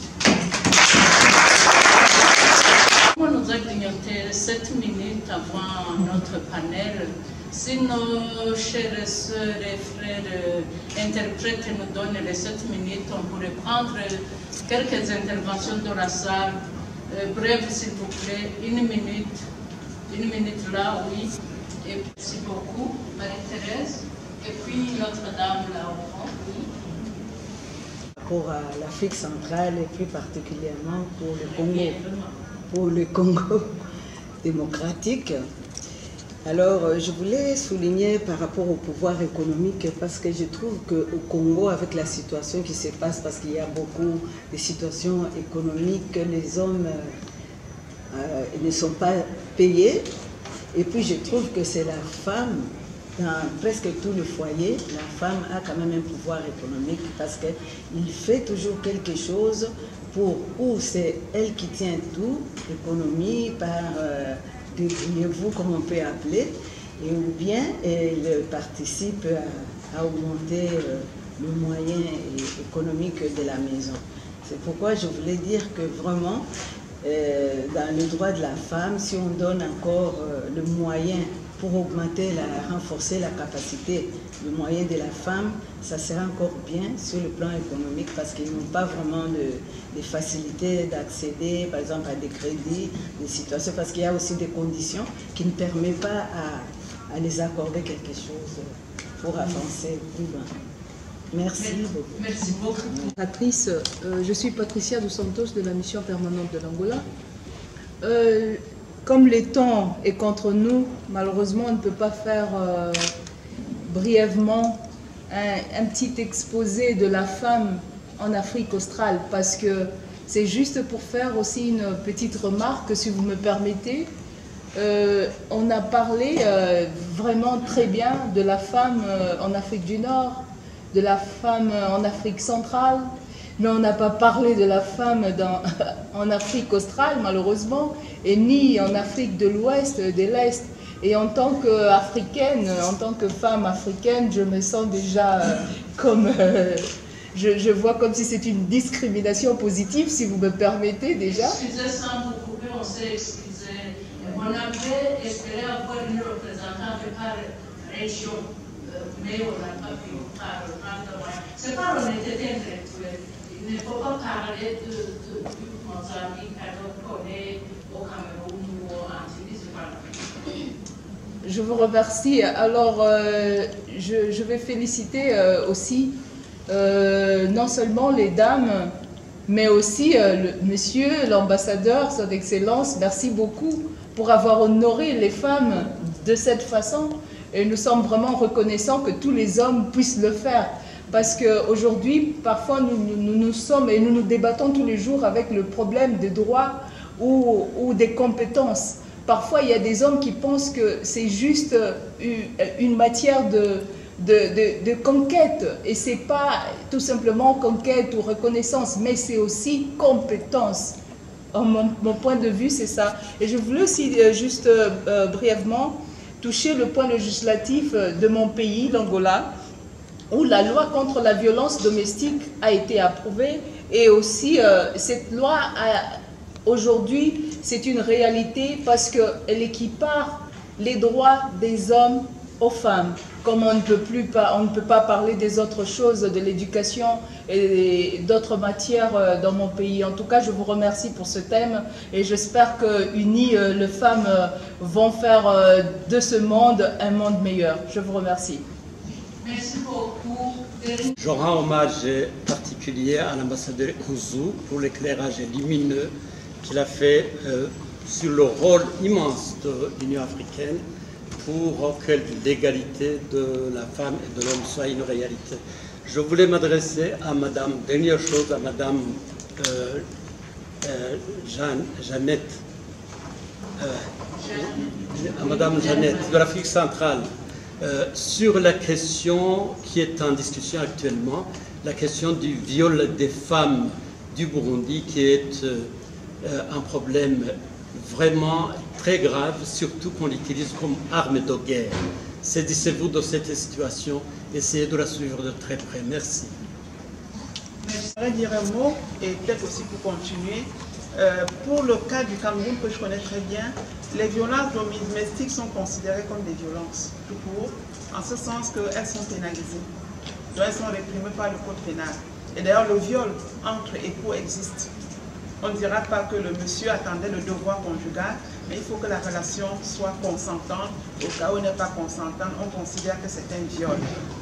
On nous a grignoté 7 minutes avant notre panel. Si nos chères sœurs et frères interprètes nous donnent les 7 minutes, on pourrait prendre quelques interventions dans la salle. Bref, s'il vous plaît, 1 minute. 1 minute là, oui. Et merci beaucoup, Marie-Thérèse. Et puis Notre-Dame là au fond, oui. Pour l'Afrique centrale et plus particulièrement pour le Congo. Pour le Congo démocratique. Alors, je voulais souligner par rapport au pouvoir économique, parce que je trouve qu'au Congo, avec la situation qui se passe, parce qu'il y a beaucoup de situations économiques, les hommes ne sont pas payés. Et puis, je trouve que c'est la femme, dans presque tout le foyer, la femme a quand même un pouvoir économique, parce qu'il fait toujours quelque chose pour, ou c'est elle qui tient tout, l'économie, par débrouillez-vous, comme on peut appeler, et ou bien elle participe à augmenter le moyen économique de la maison. C'est pourquoi je voulais dire que vraiment, dans le droit de la femme, si on donne encore le moyen pour augmenter, renforcer la capacité, le moyen de la femme, ça sera encore bien sur le plan économique, parce qu'ils n'ont pas vraiment de facilités d'accéder, par exemple, à des crédits, des situations, parce qu'il y a aussi des conditions qui ne permettent pas à les accorder quelque chose pour avancer plus loin. Merci beaucoup. Merci beaucoup. Patrice, je suis Patricia dos Santos de la mission permanente de l'Angola. Comme le temps est contre nous, malheureusement, on ne peut pas faire brièvement un petit exposé de la femme en Afrique australe, parce que c'est juste pour faire aussi une petite remarque, si vous me permettez. On a parlé vraiment très bien de la femme en Afrique du Nord, de la femme en Afrique centrale, mais on n'a pas parlé de la femme en Afrique australe, malheureusement, et ni en Afrique de l'Ouest, de l'Est. Et en tant qu'Africaine, en tant que femme africaine, je me sens déjà comme... je vois comme si c'est une discrimination positive, si vous me permettez déjà. Excusez, sans vous couper, on s'est excusé. On avait espéré avoir une représentante par région, mais on n'a pas pu par c'est pas l'honnêteté intellectuelle. Il ne faut pas parler du Mozambique alors qu'on est au Cameroun ou en Tunisie. Je vous remercie. Alors, je vais féliciter aussi non seulement les dames, mais aussi monsieur l'ambassadeur, son excellence. Merci beaucoup pour avoir honoré les femmes de cette façon. Et nous sommes vraiment reconnaissants que tous les hommes puissent le faire. Parce qu'aujourd'hui, parfois, nous sommes et nous débattons tous les jours avec le problème des droits ou des compétences. Parfois, il y a des hommes qui pensent que c'est juste une matière de conquête. Et ce n'est pas tout simplement conquête ou reconnaissance, mais c'est aussi compétence. Mon point de vue, c'est ça. Et je voulais aussi juste brièvement toucher le point législatif de mon pays, l'Angola, où la loi contre la violence domestique a été approuvée. Et aussi, cette loi, aujourd'hui, c'est une réalité parce qu'elle équipare les droits des hommes aux femmes. Comme on ne peut pas parler des autres choses, de l'éducation et d'autres matières dans mon pays. En tout cas, je vous remercie pour ce thème et j'espère que unies, les femmes vont faire de ce monde un monde meilleur. Je vous remercie. Merci beaucoup. Je rends hommage particulier particulier à l'ambassadeur Ouzou pour l'éclairage lumineux qu'il a fait sur le rôle immense de l'Union africaine pour que l'égalité de la femme et de l'homme soit une réalité. Je voulais m'adresser à Madame, dernière chose, à Madame Jeannette, à Madame Jeannette de l'Afrique centrale, sur la question qui est en discussion actuellement, la question du viol des femmes du Burundi, qui est un problème vraiment très grave, surtout qu'on l'utilise comme arme de guerre. Saisissez-vous de cette situation, essayez de la suivre de très près. Merci. Je voudrais dire un mot, et peut-être aussi pour continuer. Pour le cas du Cameroun, que je connais très bien, les violences domestiques sont considérées comme des violences, tout court, en ce sens qu'elles sont pénalisées. Donc elles sont réprimées par le code pénal. Et d'ailleurs, le viol entre époux existe. On ne dira pas que le monsieur attendait le devoir conjugal, mais il faut que la relation soit consentante. Au cas où elle n'est pas consentante, on considère que c'est un viol.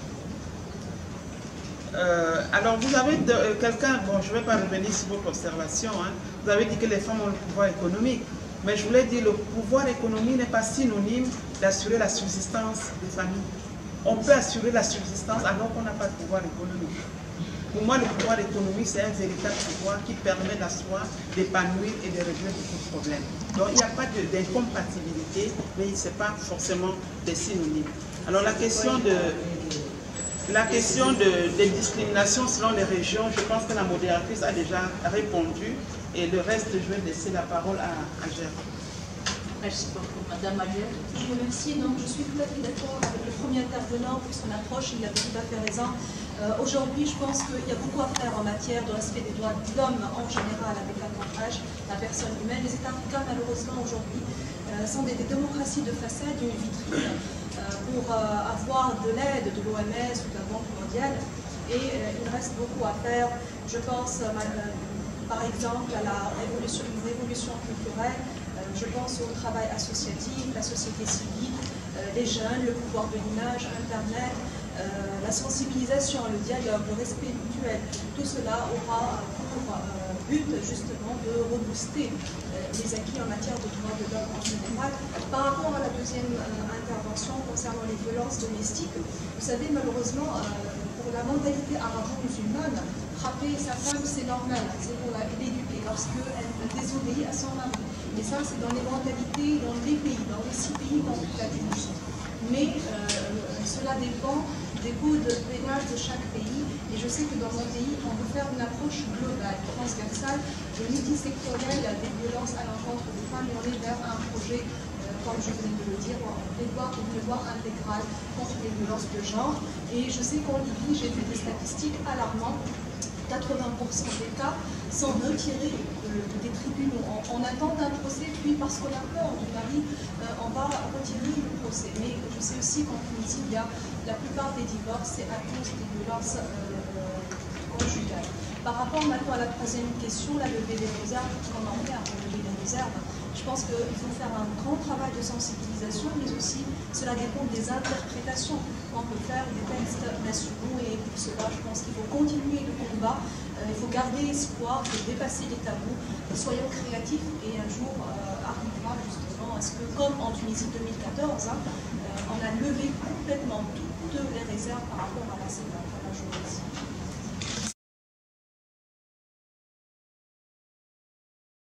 Alors vous avez quelqu'un, bon je ne vais pas revenir sur votre observation, hein. Vous avez dit que les femmes ont le pouvoir économique, mais je voulais dire le pouvoir économique n'est pas synonyme d'assurer la subsistance des familles. On peut assurer la subsistance alors qu'on n'a pas de pouvoir économique. Pour moi, le pouvoir économique, c'est un véritable pouvoir qui permet d'asseoir, d'épanouir et de régler beaucoup de problèmes. Donc, il n'y a pas d'incompatibilité, mais ce n'est pas forcément des synonymes. Alors, la question des discriminations selon les régions, je pense que la modératrice a déjà répondu. Et le reste, je vais laisser la parole à Gérard. Merci beaucoup. Madame Aliel. Je vous remercie. Donc, je suis tout à fait d'accord avec le premier intervenant pour son approche. Il avait tout à fait raison. Aujourd'hui, je pense qu'il y a beaucoup à faire en matière de respect des droits de l'homme en général avec l'ancrage, la personne humaine. Les États africains, malheureusement, aujourd'hui, sont des démocraties de façade, une vitrine pour avoir de l'aide de l'OMS ou de la Banque mondiale. Et il reste beaucoup à faire. Je pense, par exemple, à la révolution culturelle. Je pense au travail associatif, la société civile, les jeunes, le pouvoir de l'image, Internet, la sensibilisation, le dialogue, le respect mutuel. Tout cela aura pour but justement de rebooster les acquis en matière de droits de l'homme en général. Par rapport à la deuxième intervention concernant les violences domestiques, vous savez, malheureusement, pour la mentalité arabo-musulmane, frapper sa femme, c'est normal, c'est pour l'éduquer lorsqu'elle désobéit à son mari. Et ça, c'est dans les mentalités, dans les pays, dans les 6 pays, dans toute la division. Mais cela dépend des codes pénals de chaque pays. Et je sais que dans mon pays, on veut faire une approche globale, transversale, multisectorielle des violences à l'encontre des femmes. Et on est vers un projet, comme je venais de le dire, une loi intégrale contre les violences de genre. Et je sais qu'en Libye, j'ai vu des statistiques alarmantes. 80% des cas sont retirés des tribunaux. On attend un procès, puis parce qu'on a peur du mari, on va retirer le procès. Mais je sais aussi qu'en Tunisie, la plupart des divorces, c'est à cause des violences conjugales. Par rapport maintenant à la troisième question, la levée des réserves, comment on fait à lever des réserves, je pense qu'il faut faire un grand travail de sensibilisation, mais aussi cela dépend des interprétations. On peut faire des textes nationaux et pour cela, je pense qu'il faut continuer le combat. Il faut garder espoir, il faut dépasser les tabous. Soyons créatifs et un jour arrivera justement à ce que, comme en Tunisie 2014, on a levé complètement toutes les réserves par rapport à la CEDAW.